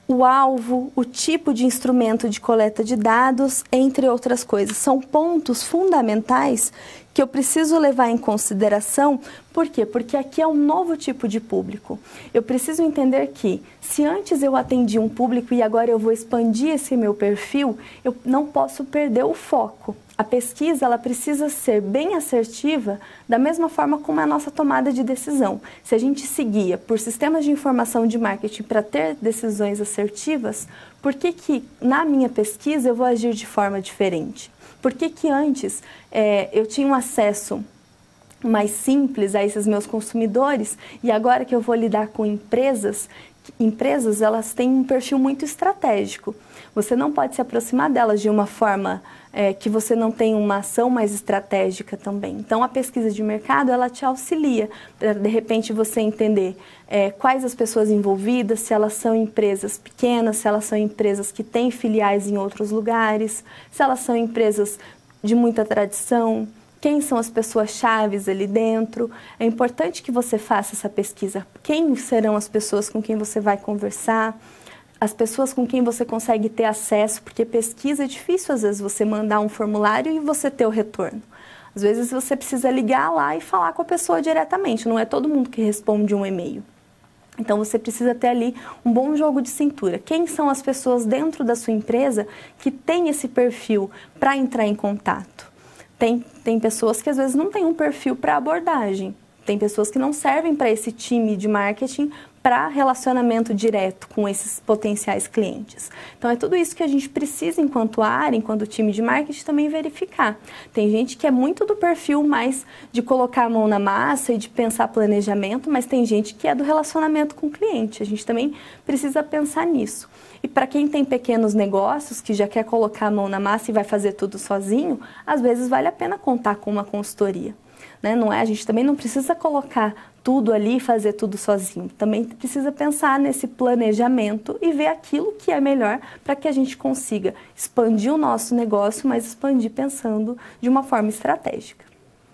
o alvo, o tipo de instrumento de coleta de dados, entre outras coisas. São pontos fundamentais que eu preciso levar em consideração. Por quê? Porque aqui é um novo tipo de público. Eu preciso entender que, se antes eu atendi um público e agora eu vou expandir esse meu perfil, eu não posso perder o foco. A pesquisa, ela precisa ser bem assertiva, da mesma forma como a nossa tomada de decisão. Se a gente seguia por sistemas de informação de marketing para ter decisões assertivas, por que que na minha pesquisa eu vou agir de forma diferente? Por que que antes é, eu tinha um acesso mais simples a esses meus consumidores e agora que eu vou lidar com empresas, empresas elas têm um perfil muito estratégico. Você não pode se aproximar delas de uma forma é, que você não tem uma ação mais estratégica também. Então, a pesquisa de mercado, ela te auxilia para, de repente, você entender é, quais as pessoas envolvidas, se elas são empresas pequenas, se elas são empresas que têm filiais em outros lugares, se elas são empresas de muita tradição, quem são as pessoas-chave ali dentro. É importante que você faça essa pesquisa. Quem serão as pessoas com quem você vai conversar, as pessoas com quem você consegue ter acesso, porque pesquisa é difícil, às vezes, você mandar um formulário e você ter o retorno. Às vezes, você precisa ligar lá e falar com a pessoa diretamente, não é todo mundo que responde um e-mail. Então, você precisa ter ali um bom jogo de cintura. Quem são as pessoas dentro da sua empresa que têm esse perfil para entrar em contato? Tem, tem pessoas que às vezes não têm um perfil para abordagem. Tem pessoas que não servem para esse time de marketing para relacionamento direto com esses potenciais clientes. Então, é tudo isso que a gente precisa, enquanto área, enquanto time de marketing, também verificar. Tem gente que é muito do perfil mais de colocar a mão na massa e de pensar planejamento, mas tem gente que é do relacionamento com o cliente. A gente também precisa pensar nisso. E para quem tem pequenos negócios, que já quer colocar a mão na massa e vai fazer tudo sozinho, às vezes vale a pena contar com uma consultoria. Né? Não é? A gente também não precisa colocar tudo ali e fazer tudo sozinho. Também precisa pensar nesse planejamento e ver aquilo que é melhor para que a gente consiga expandir o nosso negócio, mas expandir pensando de uma forma estratégica.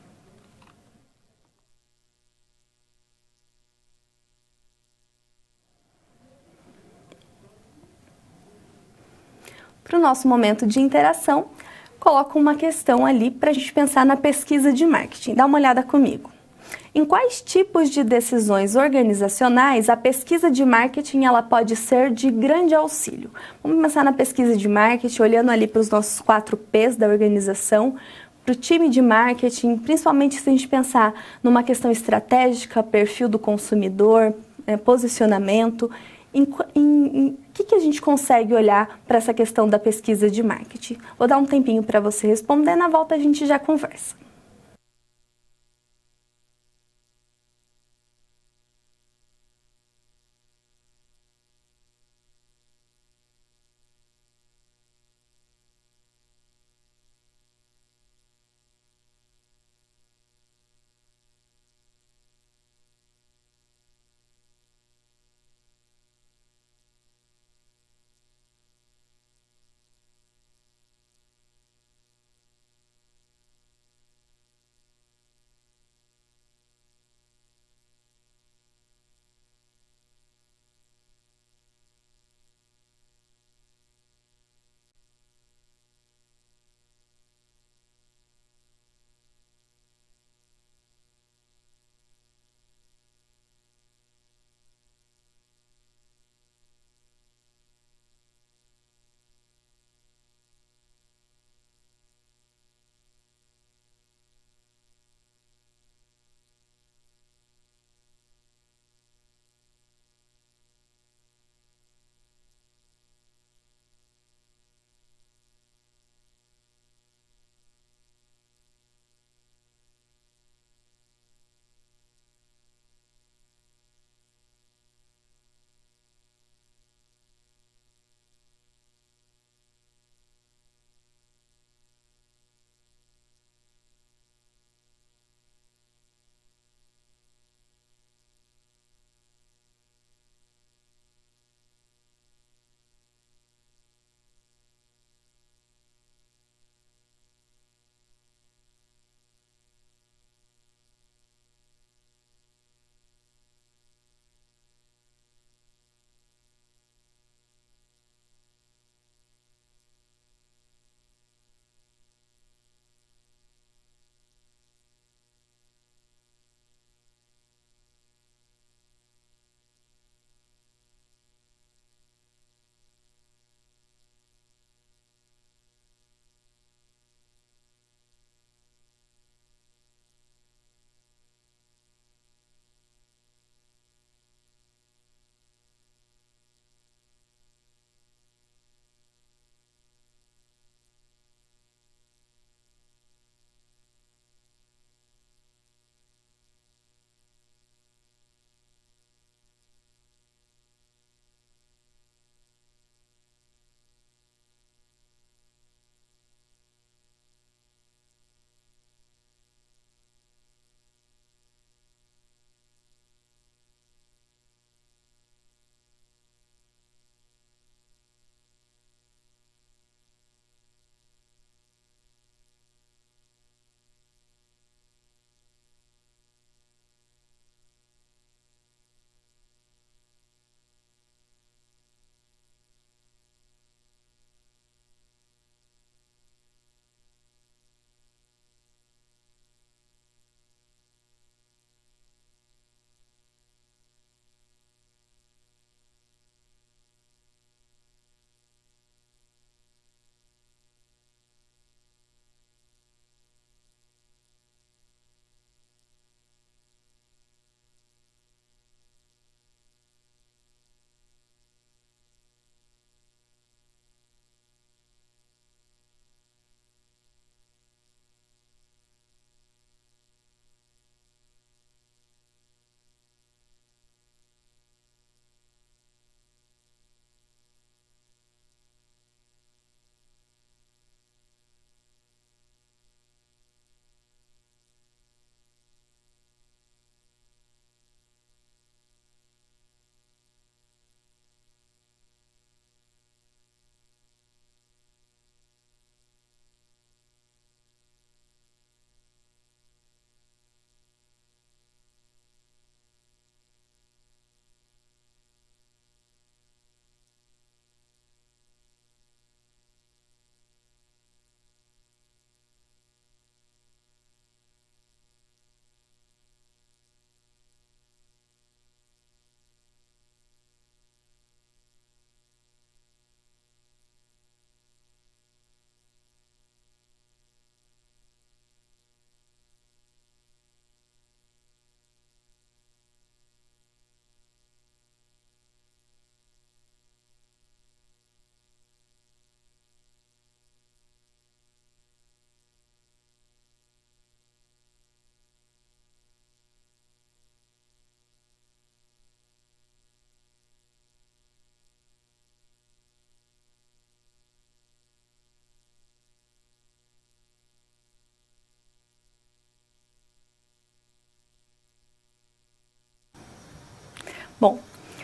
Para o nosso momento de interação, coloco uma questão ali para a gente pensar na pesquisa de marketing. Dá uma olhada comigo. Em quais tipos de decisões organizacionais a pesquisa de marketing ela pode ser de grande auxílio? Vamos pensar na pesquisa de marketing, olhando ali para os nossos quatro P's da organização, para o time de marketing, principalmente se a gente pensar numa questão estratégica, perfil do consumidor, é, posicionamento. Em, em, em que, que a gente consegue olhar para essa questão da pesquisa de marketing? Vou dar um tempinho para você responder, na volta a gente já conversa. Bom,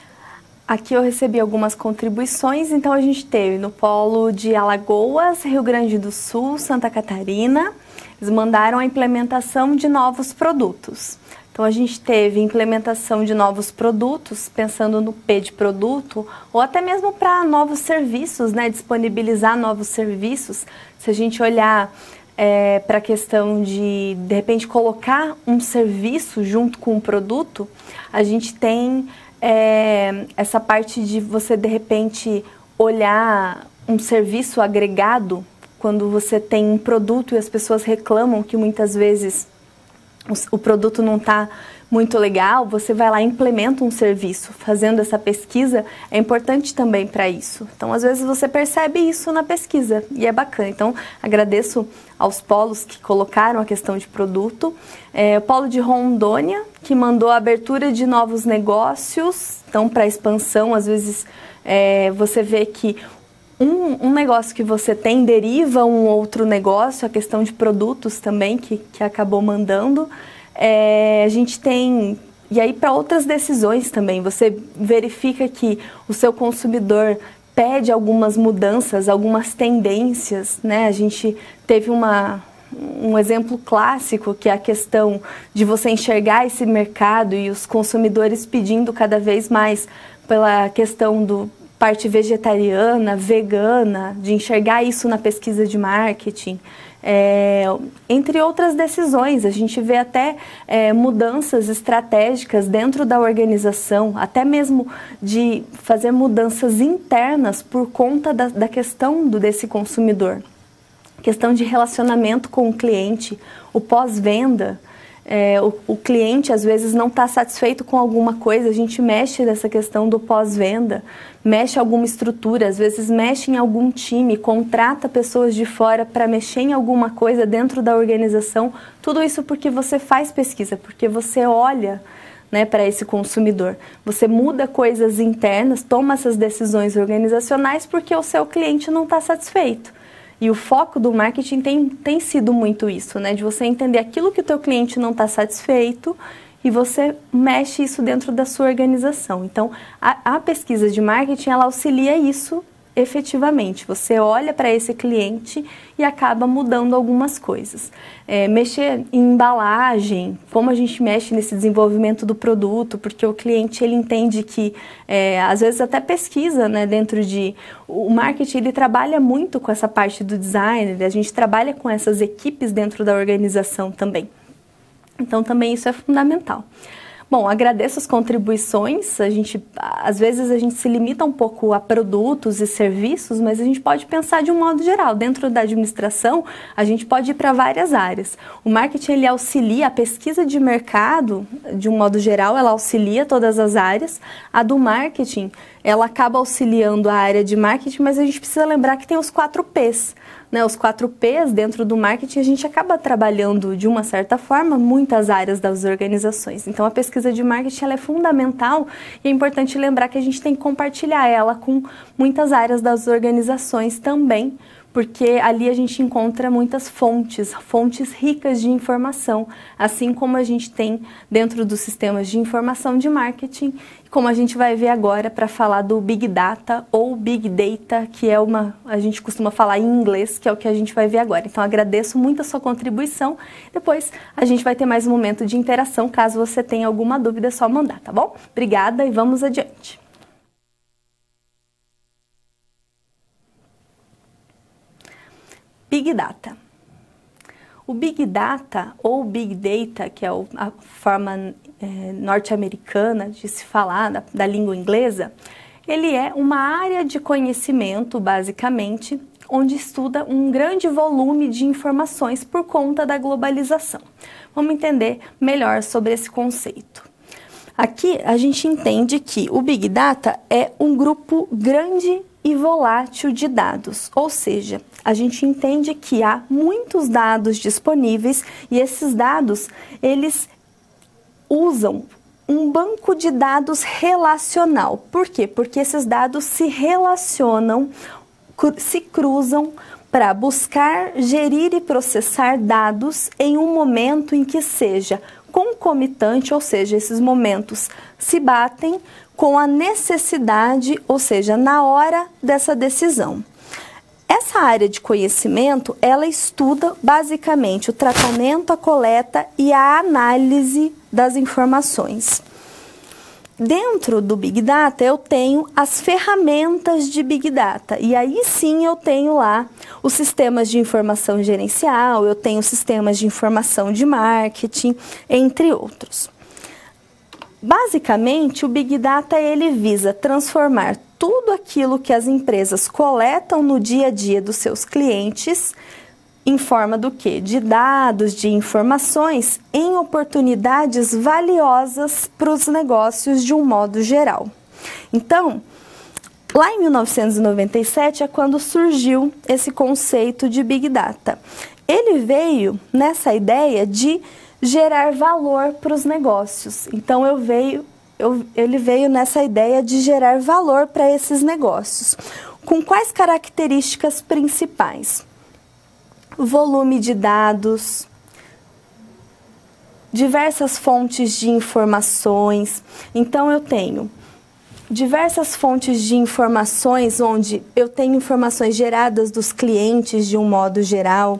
aqui eu recebi algumas contribuições, então a gente teve no polo de Alagoas, Rio Grande do Sul, Santa Catarina, eles mandaram a implementação de novos produtos. Então a gente teve implementação de novos produtos, pensando no P de produto, ou até mesmo para novos serviços, né, disponibilizar novos serviços. Se a gente olhar é, para a questão de, de repente, colocar um serviço junto com um produto, a gente tem é, essa parte de você, de repente, olhar um serviço agregado, quando você tem um produto e as pessoas reclamam que muitas vezes o produto não está muito legal, você vai lá e implementa um serviço. Fazendo essa pesquisa é importante também para isso. Então, às vezes você percebe isso na pesquisa e é bacana. Então, agradeço aos polos que colocaram a questão de produto. É, o polo de Rondônia, que mandou a abertura de novos negócios. Então, para expansão, às vezes é, você vê que Um, um negócio que você tem deriva um outro negócio, a questão de produtos também, que, que acabou mandando. É, a gente tem, e aí para outras decisões também, você verifica que o seu consumidor pede algumas mudanças, algumas tendências, né? A gente teve uma, um exemplo clássico, que é a questão de você enxergar esse mercado e os consumidores pedindo cada vez mais pela questão do parte vegetariana, vegana, de enxergar isso na pesquisa de marketing, é, entre outras decisões. A gente vê até é, mudanças estratégicas dentro da organização, até mesmo de fazer mudanças internas por conta da, da questão do, desse consumidor. Questão de relacionamento com o cliente, o pós-venda. É, o, o cliente às vezes não está satisfeito com alguma coisa, a gente mexe nessa questão do pós-venda, mexe em alguma estrutura, às vezes mexe em algum time, contrata pessoas de fora para mexer em alguma coisa dentro da organização, tudo isso porque você faz pesquisa, porque você olha, né, para esse consumidor. Você muda coisas internas, toma essas decisões organizacionais porque o seu cliente não está satisfeito. E o foco do marketing tem, tem sido muito isso, né? De você entender aquilo que o teu cliente não está satisfeito e você mexe isso dentro da sua organização. Então, a, a pesquisa de marketing, ela auxilia isso efetivamente. Você olha para esse cliente e acaba mudando algumas coisas. É, mexer em embalagem, como a gente mexe nesse desenvolvimento do produto, porque o cliente ele entende que, é, às vezes até pesquisa, né, dentro de... O marketing ele trabalha muito com essa parte do design, a gente trabalha com essas equipes dentro da organização também. Então também isso é fundamental. Bom, agradeço as contribuições, a gente, às vezes a gente se limita um pouco a produtos e serviços, mas a gente pode pensar de um modo geral. Dentro da administração, a gente pode ir para várias áreas. O marketing, ele auxilia a pesquisa de mercado, de um modo geral, ela auxilia todas as áreas. A do marketing, ela acaba auxiliando a área de marketing, mas a gente precisa lembrar que tem os quatro P's. Né, os quatro P's dentro do marketing, a gente acaba trabalhando de uma certa forma muitas áreas das organizações. Então a pesquisa de marketing ela é fundamental e é importante lembrar que a gente tem que compartilhar ela com muitas áreas das organizações também, porque ali a gente encontra muitas fontes, fontes ricas de informação, assim como a gente tem dentro dos sistemas de informação de marketing, como a gente vai ver agora para falar do Big Data ou Big Data, que é uma, a gente costuma falar em inglês, que é o que a gente vai ver agora. Então agradeço muito a sua contribuição, depois a gente vai ter mais um momento de interação, caso você tenha alguma dúvida é só mandar, tá bom? Obrigada e vamos adiante. Big Data. O Big Data ou Big Data, que é a forma é, norte-americana de se falar da, da língua inglesa, ele é uma área de conhecimento, basicamente, onde estuda um grande volume de informações por conta da globalização. Vamos entender melhor sobre esse conceito. Aqui a gente entende que o Big Data é um grupo grande e volátil de dados, ou seja, a gente entende que há muitos dados disponíveis e esses dados, eles usam um banco de dados relacional. Por quê? Porque esses dados se relacionam, se cruzam para buscar, gerir e processar dados em um momento em que seja concomitante, ou seja, esses momentos se batem com a necessidade, ou seja, na hora dessa decisão. Essa área de conhecimento, ela estuda basicamente o tratamento, a coleta e a análise das informações. Dentro do Big Data, eu tenho as ferramentas de Big Data. E aí sim eu tenho lá os sistemas de informação gerencial, eu tenho sistemas de informação de marketing, entre outros. Basicamente, o Big Data ele visa transformar tudo aquilo que as empresas coletam no dia a dia dos seus clientes em forma do quê? De dados, de informações, em oportunidades valiosas para os negócios de um modo geral. Então, lá em mil novecentos e noventa e sete é quando surgiu esse conceito de Big Data. Ele veio nessa ideia de gerar valor para os negócios. Então, eu veio, eu, ele veio nessa ideia de gerar valor para esses negócios. Com quais características principais? Volume de dados, diversas fontes de informações. Então, eu tenho diversas fontes de informações, onde eu tenho informações geradas dos clientes de um modo geral,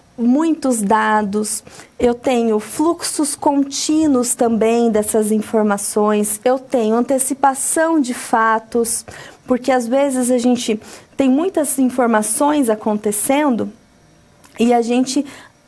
muitos dados, eu tenho fluxos contínuos também dessas informações, eu tenho antecipação de fatos, porque às vezes a gente tem muitas informações acontecendo e a gente,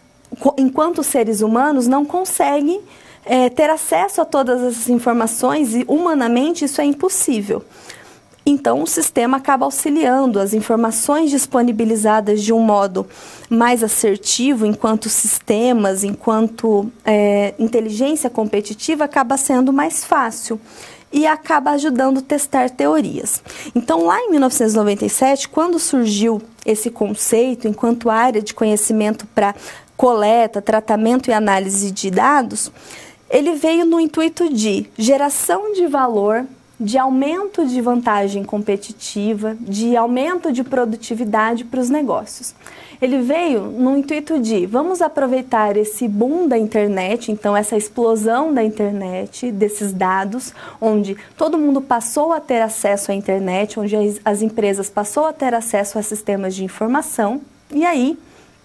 enquanto seres humanos, não consegue é, ter acesso a todas essas informações e, humanamente, isso é impossível. Então, o sistema acaba auxiliando as informações disponibilizadas de um modo mais assertivo, enquanto sistemas, enquanto é, inteligência competitiva, acaba sendo mais fácil e acaba ajudando a testar teorias. Então, lá em mil novecentos e noventa e sete, quando surgiu esse conceito enquanto área de conhecimento para coleta, tratamento e análise de dados, ele veio no intuito de geração de valor, de aumento de vantagem competitiva, de aumento de produtividade para os negócios. Ele veio no intuito de vamos aproveitar esse boom da internet, então essa explosão da internet, desses dados, onde todo mundo passou a ter acesso à internet, onde as, as empresas passou a ter acesso a sistemas de informação, e aí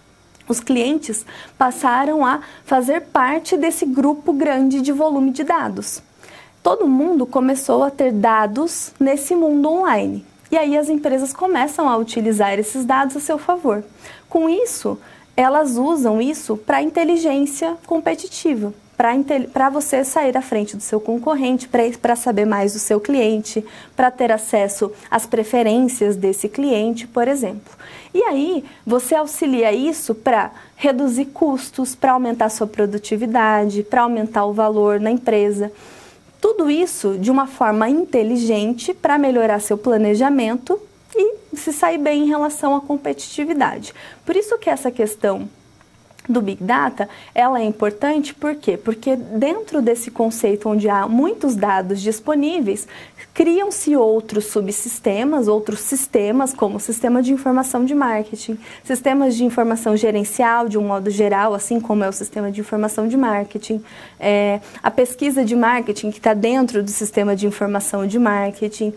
os clientes passaram a fazer parte desse grupo grande de volume de dados. Todo mundo começou a ter dados nesse mundo online. E aí as empresas começam a utilizar esses dados a seu favor. Com isso, elas usam isso para inteligência competitiva, para você sair à frente do seu concorrente, para saber mais do seu cliente, para ter acesso às preferências desse cliente, por exemplo. E aí, você auxilia isso para reduzir custos, para aumentar sua produtividade, para aumentar o valor na empresa. Tudo isso de uma forma inteligente para melhorar seu planejamento e se sair bem em relação à competitividade. Por isso que essa questão do Big Data, ela é importante, por quê? Porque dentro desse conceito onde há muitos dados disponíveis, criam-se outros subsistemas, outros sistemas, como o sistema de informação de marketing, sistemas de informação gerencial, de um modo geral, assim como é o sistema de informação de marketing, é, a pesquisa de marketing que está dentro do sistema de informação de marketing,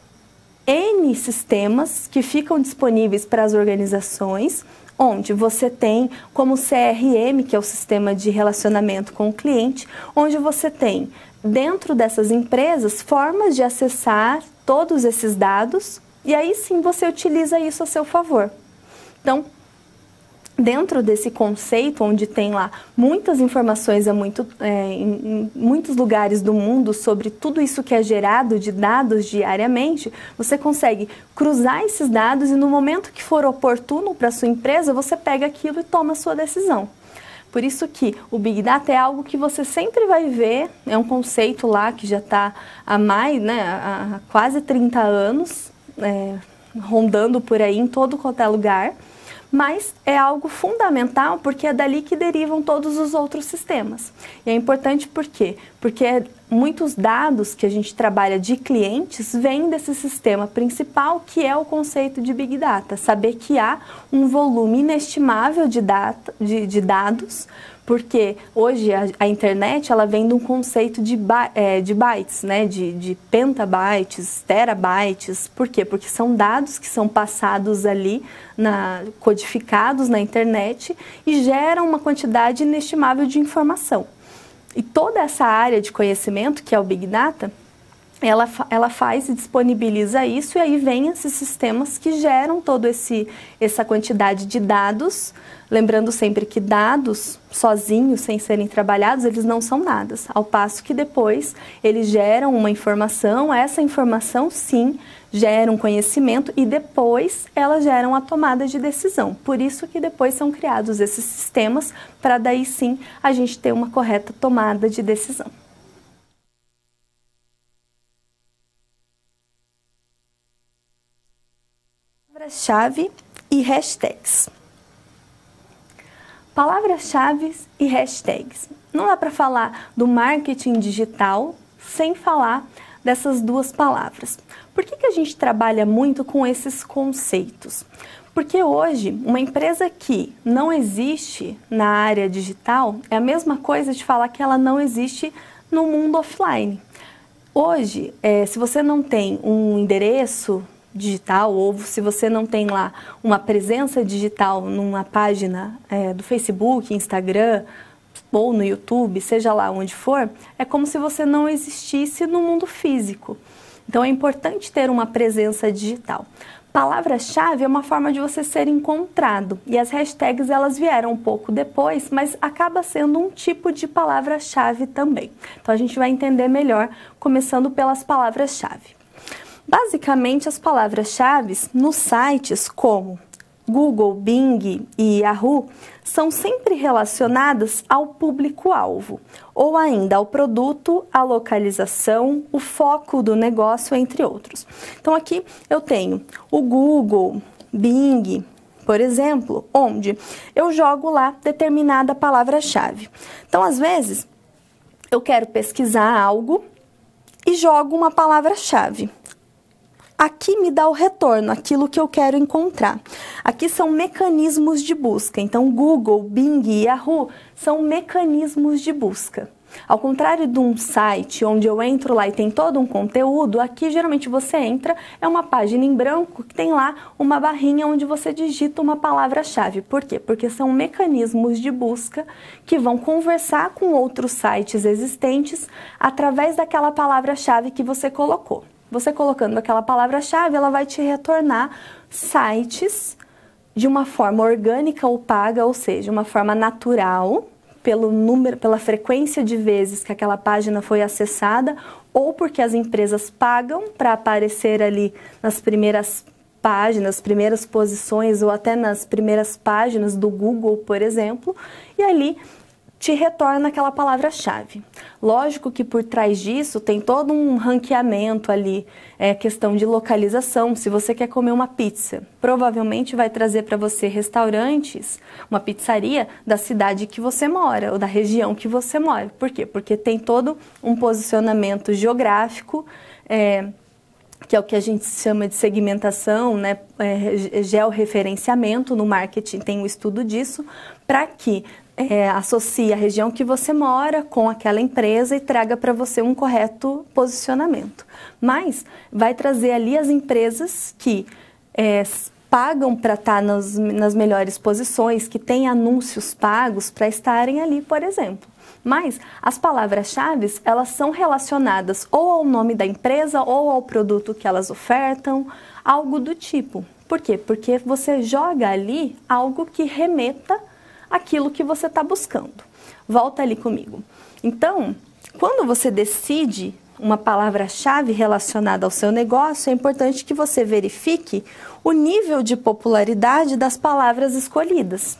N sistemas que ficam disponíveis para as organizações, onde você tem como C R M, que é o sistema de relacionamento com o cliente, onde você tem, dentro dessas empresas, formas de acessar todos esses dados, e aí sim você utiliza isso a seu favor. Então, dentro desse conceito, onde tem lá muitas informações a muito, é, em, em muitos lugares do mundo sobre tudo isso que é gerado de dados diariamente, você consegue cruzar esses dados e no momento que for oportuno para a sua empresa, você pega aquilo e toma a sua decisão. Por isso que o Big Data é algo que você sempre vai ver, é um conceito lá que já está há mais, né, há quase trinta anos, é, rondando por aí em todo qualquer lugar, mas é algo fundamental porque é dali que derivam todos os outros sistemas. E é importante por quê? Porque muitos dados que a gente trabalha de clientes vêm desse sistema principal, que é o conceito de Big Data. Saber que há um volume inestimável de, data, de, de dados, porque hoje a, a internet ela vem de um conceito de, é, de bytes, né? de, de petabytes, terabytes. Por quê? Porque são dados que são passados ali, na, codificados na internet e geram uma quantidade inestimável de informação. E toda essa área de conhecimento, que é o Big Data, ela, ela faz e disponibiliza isso, e aí vem esses sistemas que geram toda essa quantidade de dados. Lembrando sempre que dados sozinhos, sem serem trabalhados, eles não são nada. Ao passo que depois eles geram uma informação, essa informação sim gera um conhecimento e depois elas geram a tomada de decisão. Por isso que depois são criados esses sistemas, para daí sim a gente ter uma correta tomada de decisão. Palavra-chave e hashtags. Palavras-chave e hashtags. Não dá para falar do marketing digital sem falar dessas duas palavras. Por que que a gente trabalha muito com esses conceitos? Porque hoje, uma empresa que não existe na área digital é a mesma coisa de falar que ela não existe no mundo offline. Hoje, é, se você não tem um endereço digital, ou se você não tem lá uma presença digital numa página é, do Facebook, Instagram ou no YouTube, seja lá onde for, é como se você não existisse no mundo físico. Então é importante ter uma presença digital. Palavra-chave é uma forma de você ser encontrado, e as hashtags elas vieram um pouco depois, mas acaba sendo um tipo de palavra-chave também. Então a gente vai entender melhor começando pelas palavras-chave. Basicamente, as palavras-chave nos sites como Google, Bing e Yahoo são sempre relacionadas ao público-alvo, ou ainda ao produto, à localização, o foco do negócio, entre outros. Então aqui eu tenho o Google, Bing, por exemplo, onde eu jogo lá determinada palavra-chave. Então, às vezes, eu quero pesquisar algo e jogo uma palavra-chave. Aqui me dá o retorno, aquilo que eu quero encontrar. Aqui são mecanismos de busca. Então, Google, Bing e Yahoo são mecanismos de busca. Ao contrário de um site onde eu entro lá e tem todo um conteúdo, aqui geralmente você entra, é uma página em branco que tem lá uma barrinha onde você digita uma palavra-chave. Por quê? Porque são mecanismos de busca que vão conversar com outros sites existentes através daquela palavra-chave que você colocou. Você colocando aquela palavra-chave, ela vai te retornar sites de uma forma orgânica ou paga, ou seja, uma forma natural, pelo número, pela frequência de vezes que aquela página foi acessada, ou porque as empresas pagam para aparecer ali nas primeiras páginas, primeiras posições, ou até nas primeiras páginas do Google, por exemplo, e ali te retorna aquela palavra-chave. Lógico que por trás disso tem todo um ranqueamento ali, é questão de localização. Se você quer comer uma pizza, provavelmente vai trazer para você restaurantes, uma pizzaria da cidade que você mora ou da região que você mora. Por quê? Porque tem todo um posicionamento geográfico, é, que é o que a gente chama de segmentação, né, é, georreferenciamento. No marketing tem um estudo disso, para que É, associe a região que você mora com aquela empresa e traga para você um correto posicionamento. Mas vai trazer ali as empresas que é, pagam para estar nas, nas melhores posições, que têm anúncios pagos para estarem ali, por exemplo. Mas as palavras-chave, elas são relacionadas ou ao nome da empresa ou ao produto que elas ofertam, algo do tipo. Por quê? Porque você joga ali algo que remeta aquilo que você está buscando. Volta ali comigo. Então, quando você decide uma palavra-chave relacionada ao seu negócio, é importante que você verifique o nível de popularidade das palavras escolhidas.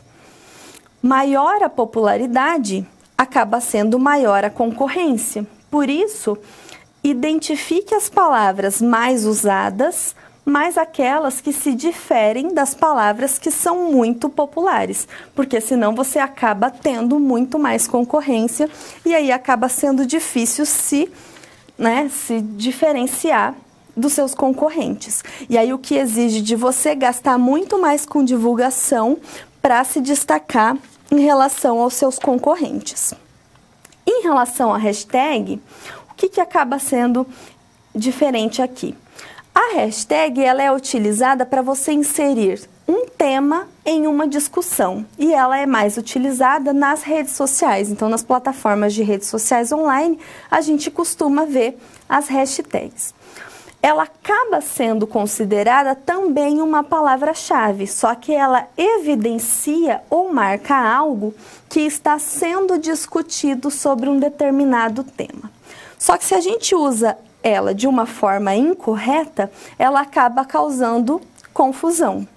Maior a popularidade, acaba sendo maior a concorrência. Por isso, identifique as palavras mais usadas, mas aquelas que se diferem das palavras que são muito populares, porque senão você acaba tendo muito mais concorrência e aí acaba sendo difícil se, né, se diferenciar dos seus concorrentes. E aí o que exige de você gastar muito mais com divulgação para se destacar em relação aos seus concorrentes. Em relação à hashtag, o que, que acaba sendo diferente aqui? A hashtag ela é utilizada para você inserir um tema em uma discussão e ela é mais utilizada nas redes sociais. Então, nas plataformas de redes sociais online, a gente costuma ver as hashtags. Ela acaba sendo considerada também uma palavra-chave, só que ela evidencia ou marca algo que está sendo discutido sobre um determinado tema. Só que se a gente usa ela de uma forma incorreta, ela acaba causando confusão.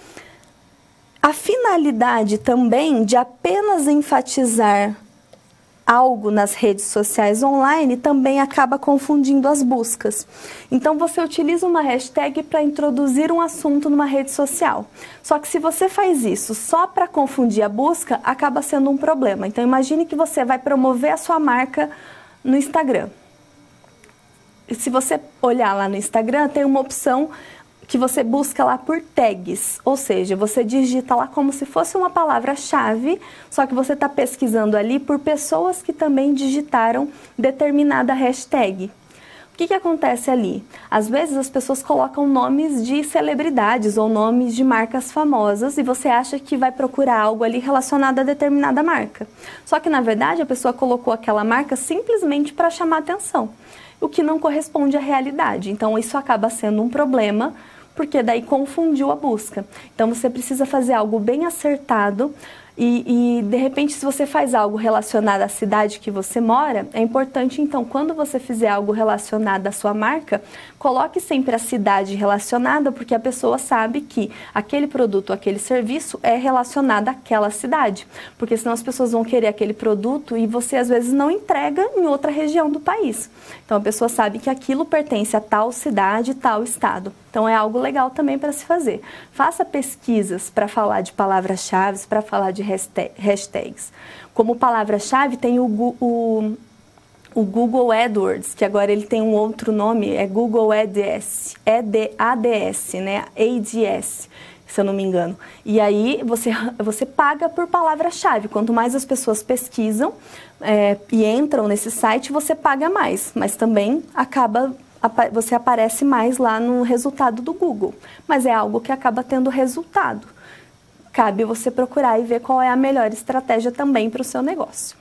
A finalidade também de apenas enfatizar algo nas redes sociais online também acaba confundindo as buscas. Então você utiliza uma hashtag para introduzir um assunto numa rede social. Só que se você faz isso só para confundir a busca, acaba sendo um problema. Então imagine que você vai promover a sua marca no Instagram. E se você olhar lá no Instagram, tem uma opção que você busca lá por tags, ou seja, você digita lá como se fosse uma palavra-chave, só que você está pesquisando ali por pessoas que também digitaram determinada hashtag. O que que acontece ali? Às vezes as pessoas colocam nomes de celebridades ou nomes de marcas famosas e você acha que vai procurar algo ali relacionado a determinada marca. Só que na verdade a pessoa colocou aquela marca simplesmente para chamar atenção, o que não corresponde à realidade. Então isso acaba sendo um problema, porque daí confundiu a busca. Então você precisa fazer algo bem acertado e, e de repente se você faz algo relacionado à cidade que você mora, é importante então quando você fizer algo relacionado à sua marca, coloque sempre a cidade relacionada, porque a pessoa sabe que aquele produto, aquele serviço é relacionado àquela cidade, porque senão as pessoas vão querer aquele produto e você às vezes não entrega em outra região do país. Então a pessoa sabe que aquilo pertence a tal cidade, tal estado. Então é algo legal também para se fazer. Faça pesquisas para falar de palavras-chave, para falar de hashtags. Como palavra-chave tem o, o, o Google AdWords, que agora ele tem um outro nome, é Google Ads, A D S, né? A D S, se eu não me engano. E aí você, você paga por palavra-chave. Quanto mais as pessoas pesquisam é, e entram nesse site, você paga mais, mas também acaba você aparece mais lá no resultado do Google, mas é algo que acaba tendo resultado. Cabe você procurar e ver qual é a melhor estratégia também para o seu negócio.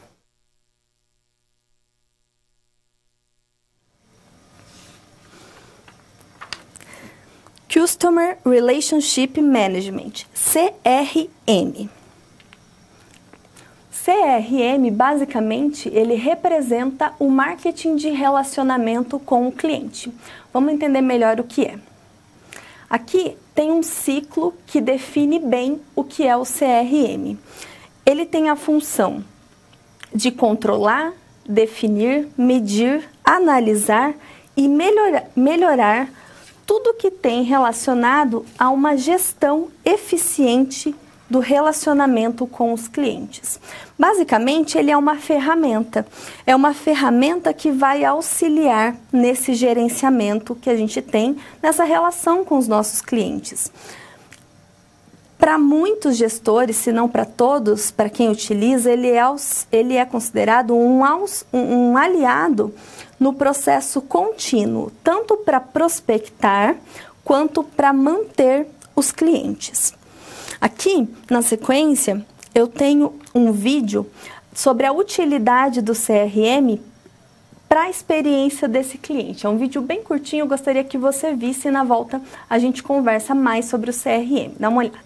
Customer Relationship Management, C R M. C R M, basicamente, ele representa o marketing de relacionamento com o cliente. Vamos entender melhor o que é. Aqui tem um ciclo que define bem o que é o C R M. Ele tem a função de controlar, definir, medir, analisar e melhorar, melhorar tudo que tem relacionado a uma gestão eficiente do relacionamento com os clientes. Basicamente, ele é uma ferramenta. É uma ferramenta que vai auxiliar nesse gerenciamento que a gente tem, nessa relação com os nossos clientes. Para muitos gestores, se não para todos, para quem utiliza, ele é, ele é considerado um, um aliado no processo contínuo, tanto para prospectar quanto para manter os clientes. Aqui, na sequência, eu tenho um vídeo sobre a utilidade do C R M para a experiência desse cliente. É um vídeo bem curtinho, eu gostaria que você visse e na volta a gente conversa mais sobre o C R M. Dá uma olhada.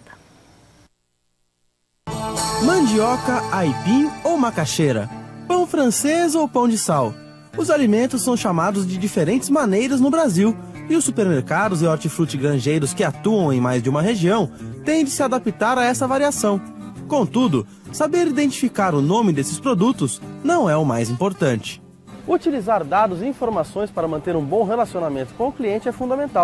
Mandioca, aipim ou macaxeira? Pão francês ou pão de sal? Os alimentos são chamados de diferentes maneiras no Brasil. E os supermercados e hortifruti granjeiros que atuam em mais de uma região têm de se adaptar a essa variação. Contudo, saber identificar o nome desses produtos não é o mais importante. Utilizar dados e informações para manter um bom relacionamento com o cliente é fundamental.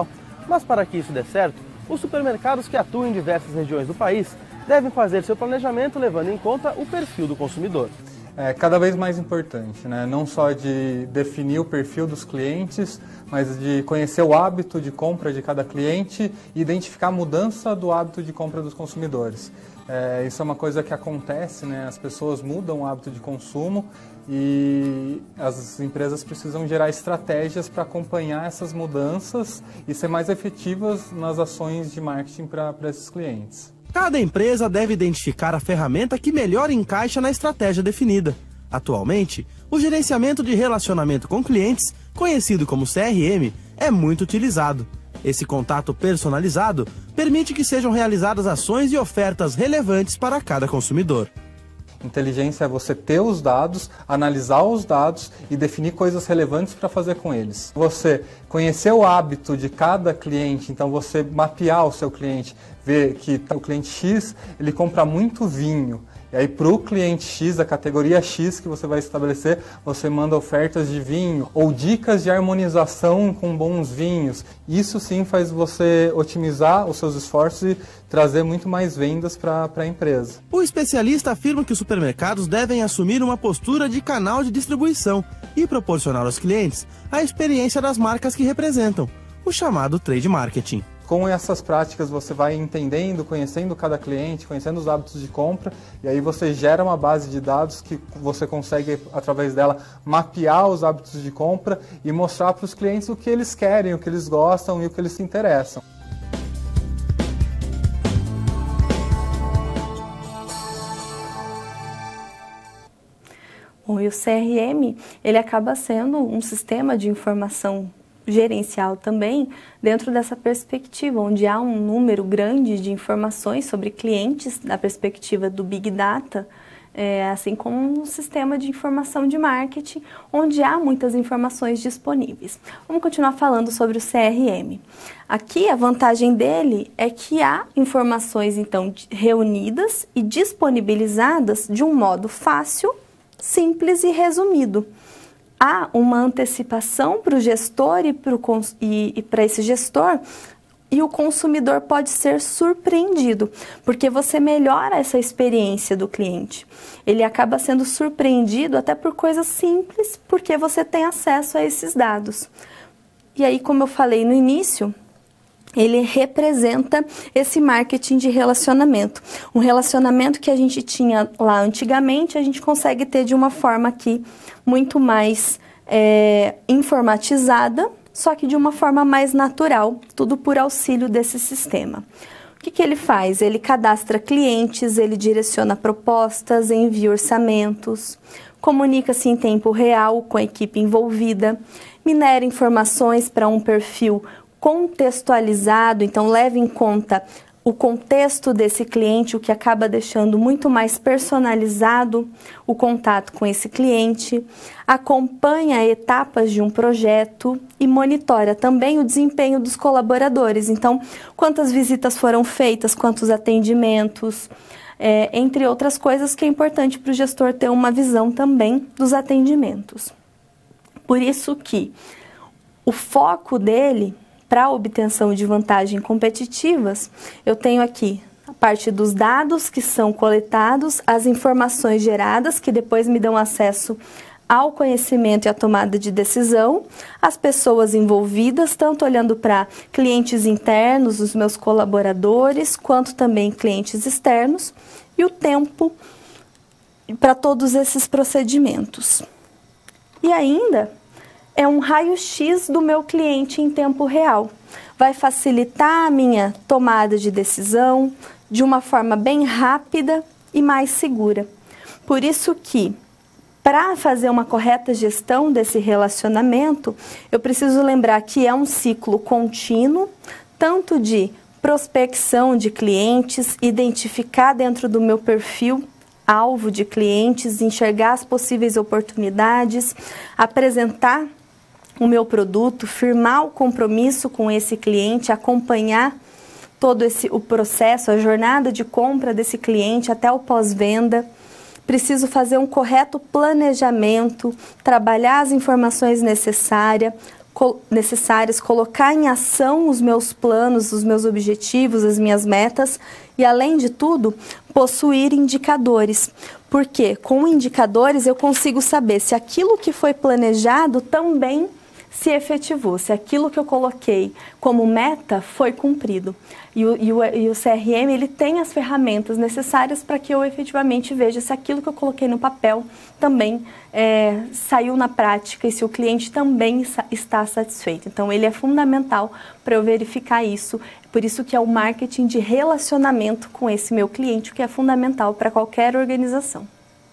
Mas para que isso dê certo, os supermercados que atuam em diversas regiões do país devem fazer seu planejamento levando em conta o perfil do consumidor. É cada vez mais importante, né? Não só de definir o perfil dos clientes, mas de conhecer o hábito de compra de cada cliente e identificar a mudança do hábito de compra dos consumidores. É, isso é uma coisa que acontece, né? As pessoas mudam o hábito de consumo e as empresas precisam gerar estratégias para acompanhar essas mudanças e ser mais efetivas nas ações de marketing para esses clientes. Cada empresa deve identificar a ferramenta que melhor encaixa na estratégia definida. Atualmente, o gerenciamento de relacionamento com clientes, conhecido como C R M, é muito utilizado. Esse contato personalizado permite que sejam realizadas ações e ofertas relevantes para cada consumidor. Inteligência é você ter os dados, analisar os dados e definir coisas relevantes para fazer com eles. Você conhecer o hábito de cada cliente, então você mapear o seu cliente, ver que o cliente X ele compra muito vinho. E aí para o cliente X, a categoria X que você vai estabelecer, você manda ofertas de vinho ou dicas de harmonização com bons vinhos. Isso sim faz você otimizar os seus esforços e trazer muito mais vendas para a empresa. O especialista afirma que os supermercados devem assumir uma postura de canal de distribuição e proporcionar aos clientes a experiência das marcas que representam, o chamado trade marketing. Com essas práticas você vai entendendo, conhecendo cada cliente, conhecendo os hábitos de compra e aí você gera uma base de dados que você consegue, através dela, mapear os hábitos de compra e mostrar para os clientes o que eles querem, o que eles gostam e o que eles se interessam. Bom, e o C R M, ele acaba sendo um sistema de informação gerencial também, dentro dessa perspectiva, onde há um número grande de informações sobre clientes, da perspectiva do Big Data, é, assim como um sistema de informação de marketing, onde há muitas informações disponíveis. Vamos continuar falando sobre o C R M. Aqui a vantagem dele é que há informações, então, reunidas e disponibilizadas de um modo fácil, simples e resumido. Há uma antecipação para o gestor e para e, e para esse gestor, e o consumidor pode ser surpreendido, porque você melhora essa experiência do cliente. Ele acaba sendo surpreendido até por coisas simples, porque você tem acesso a esses dados. E aí, como eu falei no início, ele representa esse marketing de relacionamento. Um relacionamento que a gente tinha lá antigamente, a gente consegue ter de uma forma aqui muito mais é, informatizada, só que de uma forma mais natural, tudo por auxílio desse sistema. O que que ele faz? Ele cadastra clientes, ele direciona propostas, envia orçamentos, comunica-se em tempo real com a equipe envolvida, minera informações para um perfil contextualizado, então leve em conta o contexto desse cliente, o que acaba deixando muito mais personalizado o contato com esse cliente, acompanha etapas de um projeto e monitora também o desempenho dos colaboradores, então quantas visitas foram feitas, quantos atendimentos, é, entre outras coisas que é importante para o gestor ter uma visão também dos atendimentos. Por isso que o foco dele para a obtenção de vantagens competitivas, eu tenho aqui a parte dos dados que são coletados, as informações geradas, que depois me dão acesso ao conhecimento e à tomada de decisão, as pessoas envolvidas, tanto olhando para clientes internos, os meus colaboradores, quanto também clientes externos, e o tempo para todos esses procedimentos. E ainda é um raio-x do meu cliente em tempo real. Vai facilitar a minha tomada de decisão de uma forma bem rápida e mais segura. Por isso que, para fazer uma correta gestão desse relacionamento, eu preciso lembrar que é um ciclo contínuo, tanto de prospecção de clientes, identificar dentro do meu perfil alvo de clientes, enxergar as possíveis oportunidades, apresentar o meu produto, firmar o compromisso com esse cliente, acompanhar todo esse, o processo, a jornada de compra desse cliente até o pós-venda. Preciso fazer um correto planejamento, trabalhar as informações necessárias, necessárias, colocar em ação os meus planos, os meus objetivos, as minhas metas e, além de tudo, possuir indicadores. Porque com indicadores eu consigo saber se aquilo que foi planejado também se efetivou, se aquilo que eu coloquei como meta foi cumprido. E o, e o, e o C R M, ele tem as ferramentas necessárias para que eu efetivamente veja se aquilo que eu coloquei no papel também é, saiu na prática e se o cliente também está satisfeito. Então, ele é fundamental para eu verificar isso. Por isso que é o marketing de relacionamento com esse meu cliente, que é fundamental para qualquer organização.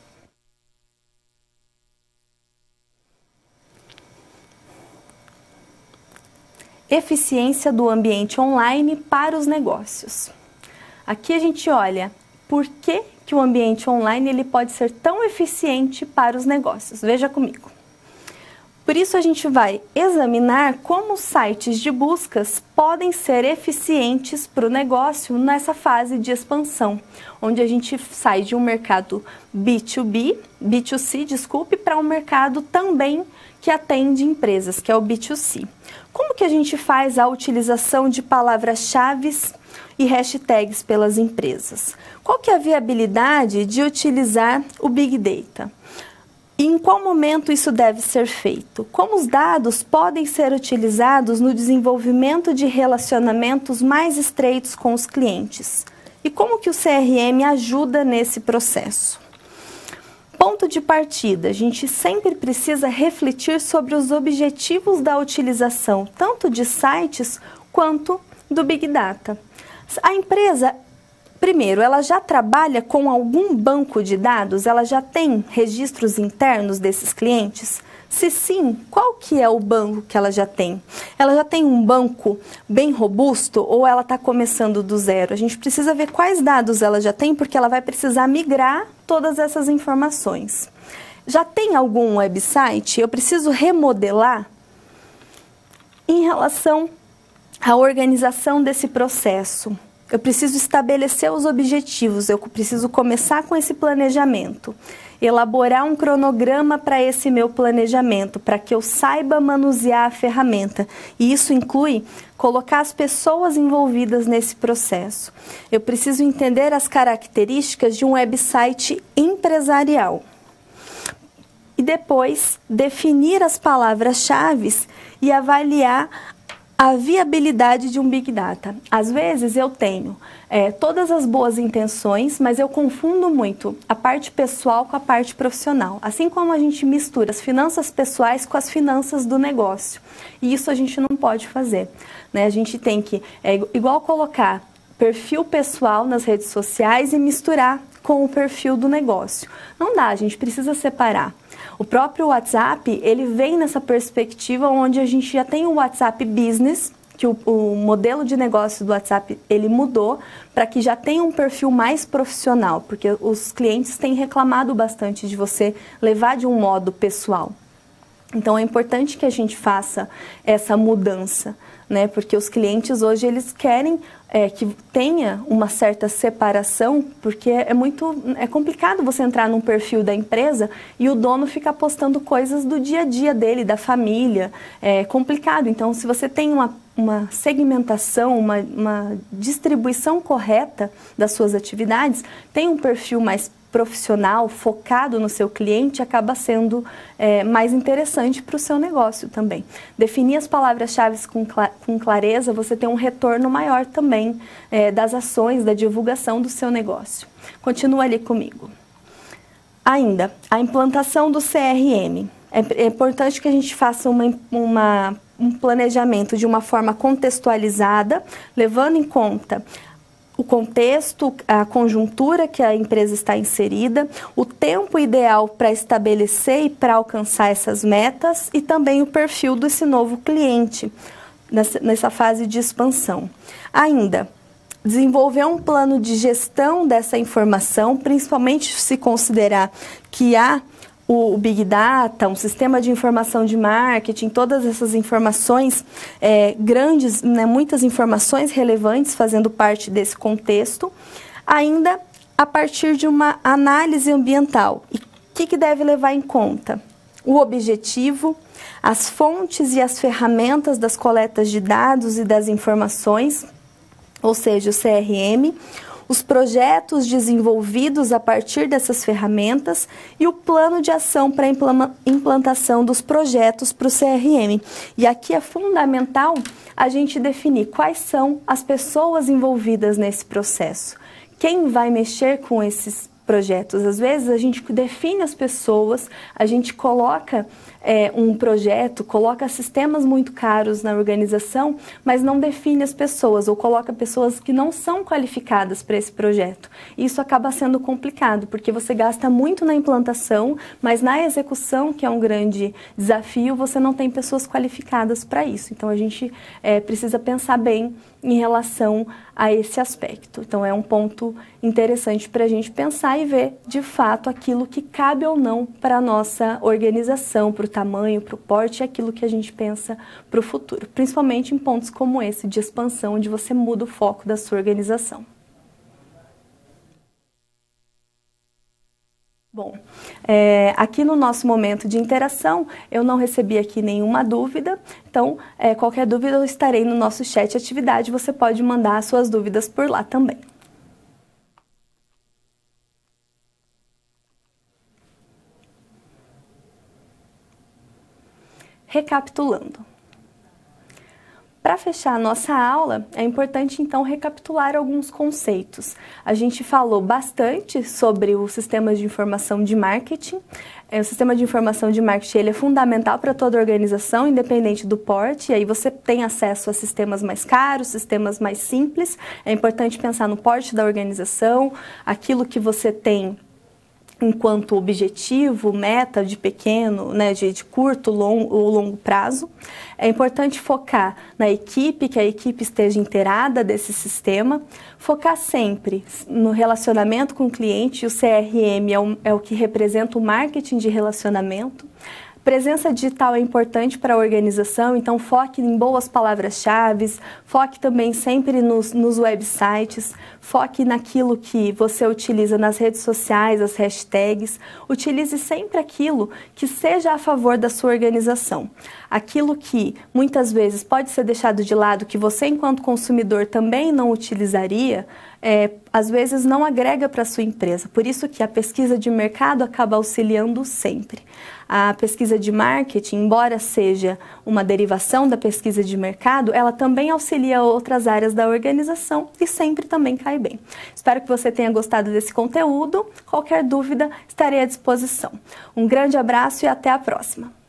Eficiência do ambiente online para os negócios. Aqui a gente olha por que, que o ambiente online ele pode ser tão eficiente para os negócios. Veja comigo. Por isso a gente vai examinar como os sites de buscas podem ser eficientes para o negócio nessa fase de expansão, onde a gente sai de um mercado B dois B, B dois C, desculpe, para um mercado também que atende empresas, que é o B dois C. Como que a gente faz a utilização de palavras-chave e hashtags pelas empresas? Qual que é a viabilidade de utilizar o Big Data? E em qual momento isso deve ser feito? Como os dados podem ser utilizados no desenvolvimento de relacionamentos mais estreitos com os clientes? E como que o C R M ajuda nesse processo? Ponto de partida, a gente sempre precisa refletir sobre os objetivos da utilização, tanto de sites quanto do Big Data. A empresa, primeiro, ela já trabalha com algum banco de dados? Ela já tem registros internos desses clientes? Se sim, qual que é o banco que ela já tem? Ela já tem um banco bem robusto ou ela está começando do zero? A gente precisa ver quais dados ela já tem, porque ela vai precisar migrar todas essas informações. Já tem algum website? Eu preciso remodelar? Em relação à organização desse processo, eu preciso estabelecer os objetivos, eu preciso começar com esse planejamento, elaborar um cronograma para esse meu planejamento, para que eu saiba manusear a ferramenta. E isso inclui colocar as pessoas envolvidas nesse processo. Eu preciso entender as características de um website empresarial. E depois, definir as palavras-chave e avaliar a viabilidade de um Big Data. Às vezes eu tenho é, todas as boas intenções, mas eu confundo muito a parte pessoal com a parte profissional. Assim como a gente mistura as finanças pessoais com as finanças do negócio. E isso a gente não pode fazer, né? A gente tem que, é igual colocar perfil pessoal nas redes sociais e misturar com o perfil do negócio. Não dá, a gente precisa separar. O próprio WhatsApp, ele vem nessa perspectiva onde a gente já tem o WhatsApp Business, que o, o modelo de negócio do WhatsApp, ele mudou para que já tenha um perfil mais profissional, porque os clientes têm reclamado bastante de você levar de um modo pessoal. Então, é importante que a gente faça essa mudança, né? Porque os clientes hoje, eles querem é, que tenha uma certa separação, porque é muito é complicado você entrar num perfil da empresa e o dono ficar postando coisas do dia a dia dele, da família. É complicado. Então, se você tem uma, uma segmentação, uma, uma distribuição correta das suas atividades, tem um perfil mais profissional, focado no seu cliente, acaba sendo é, mais interessante para o seu negócio também. Definir as palavras-chave com, cla com clareza, você tem um retorno maior também é, das ações, da divulgação do seu negócio. Continua ali comigo. Ainda, a implantação do C R M. É, é importante que a gente faça uma, uma, um planejamento de uma forma contextualizada, levando em conta o contexto, a conjuntura que a empresa está inserida, o tempo ideal para estabelecer e para alcançar essas metas e também o perfil desse novo cliente nessa, nessa fase de expansão. Ainda, desenvolver um plano de gestão dessa informação, principalmente se considerar que há o Big Data, um sistema de informação de marketing, todas essas informações é, grandes, né, muitas informações relevantes fazendo parte desse contexto, ainda a partir de uma análise ambiental. E o que, que deve levar em conta? o objetivo, as fontes e as ferramentas das coletas de dados e das informações, ou seja, o C R M, os projetos desenvolvidos a partir dessas ferramentas e o plano de ação para a implantação dos projetos para o C R M. E aqui é fundamental a gente definir quais são as pessoas envolvidas nesse processo. Quem vai mexer com esses projetos? Às vezes a gente define as pessoas, a gente coloca é, um projeto, coloca sistemas muito caros na organização, mas não define as pessoas ou coloca pessoas que não são qualificadas para esse projeto. Isso acaba sendo complicado, porque você gasta muito na implantação, mas na execução, que é um grande desafio, você não tem pessoas qualificadas para isso. Então a gente é, precisa pensar bem em relação a esse aspecto. Então é um ponto interessante para a gente pensar e ver de fato aquilo que cabe ou não para a nossa organização, para o tamanho, para o porte, aquilo que a gente pensa para o futuro, principalmente em pontos como esse de expansão, onde você muda o foco da sua organização. Bom, é, aqui no nosso momento de interação, eu não recebi aqui nenhuma dúvida, então é, qualquer dúvida eu estarei no nosso chat atividade, você pode mandar as suas dúvidas por lá também. Recapitulando. Para fechar a nossa aula, é importante então recapitular alguns conceitos. A gente falou bastante sobre o sistema de informação de marketing. O sistema de informação de marketing ele é fundamental para toda organização, independente do porte. E aí você tem acesso a sistemas mais caros, sistemas mais simples. É importante pensar no porte da organização, aquilo que você tem enquanto objetivo, meta de pequeno, né, de, de curto longo, ou longo prazo. É importante focar na equipe, que a equipe esteja inteirada desse sistema, focar sempre no relacionamento com o cliente, o C R M é o, é o que representa o marketing de relacionamento. Presença digital é importante para a organização, então foque em boas palavras-chave, foque também sempre nos, nos websites, foque naquilo que você utiliza nas redes sociais, as hashtags, utilize sempre aquilo que seja a favor da sua organização. Aquilo que muitas vezes pode ser deixado de lado, que você enquanto consumidor também não utilizaria, é, às vezes não agrega para a sua empresa. Por isso que a pesquisa de mercado acaba auxiliando sempre. A pesquisa de marketing, embora seja uma derivação da pesquisa de mercado, ela também auxilia outras áreas da organização e sempre também cai bem. Espero que você tenha gostado desse conteúdo. Qualquer dúvida, estarei à disposição. Um grande abraço e até a próxima!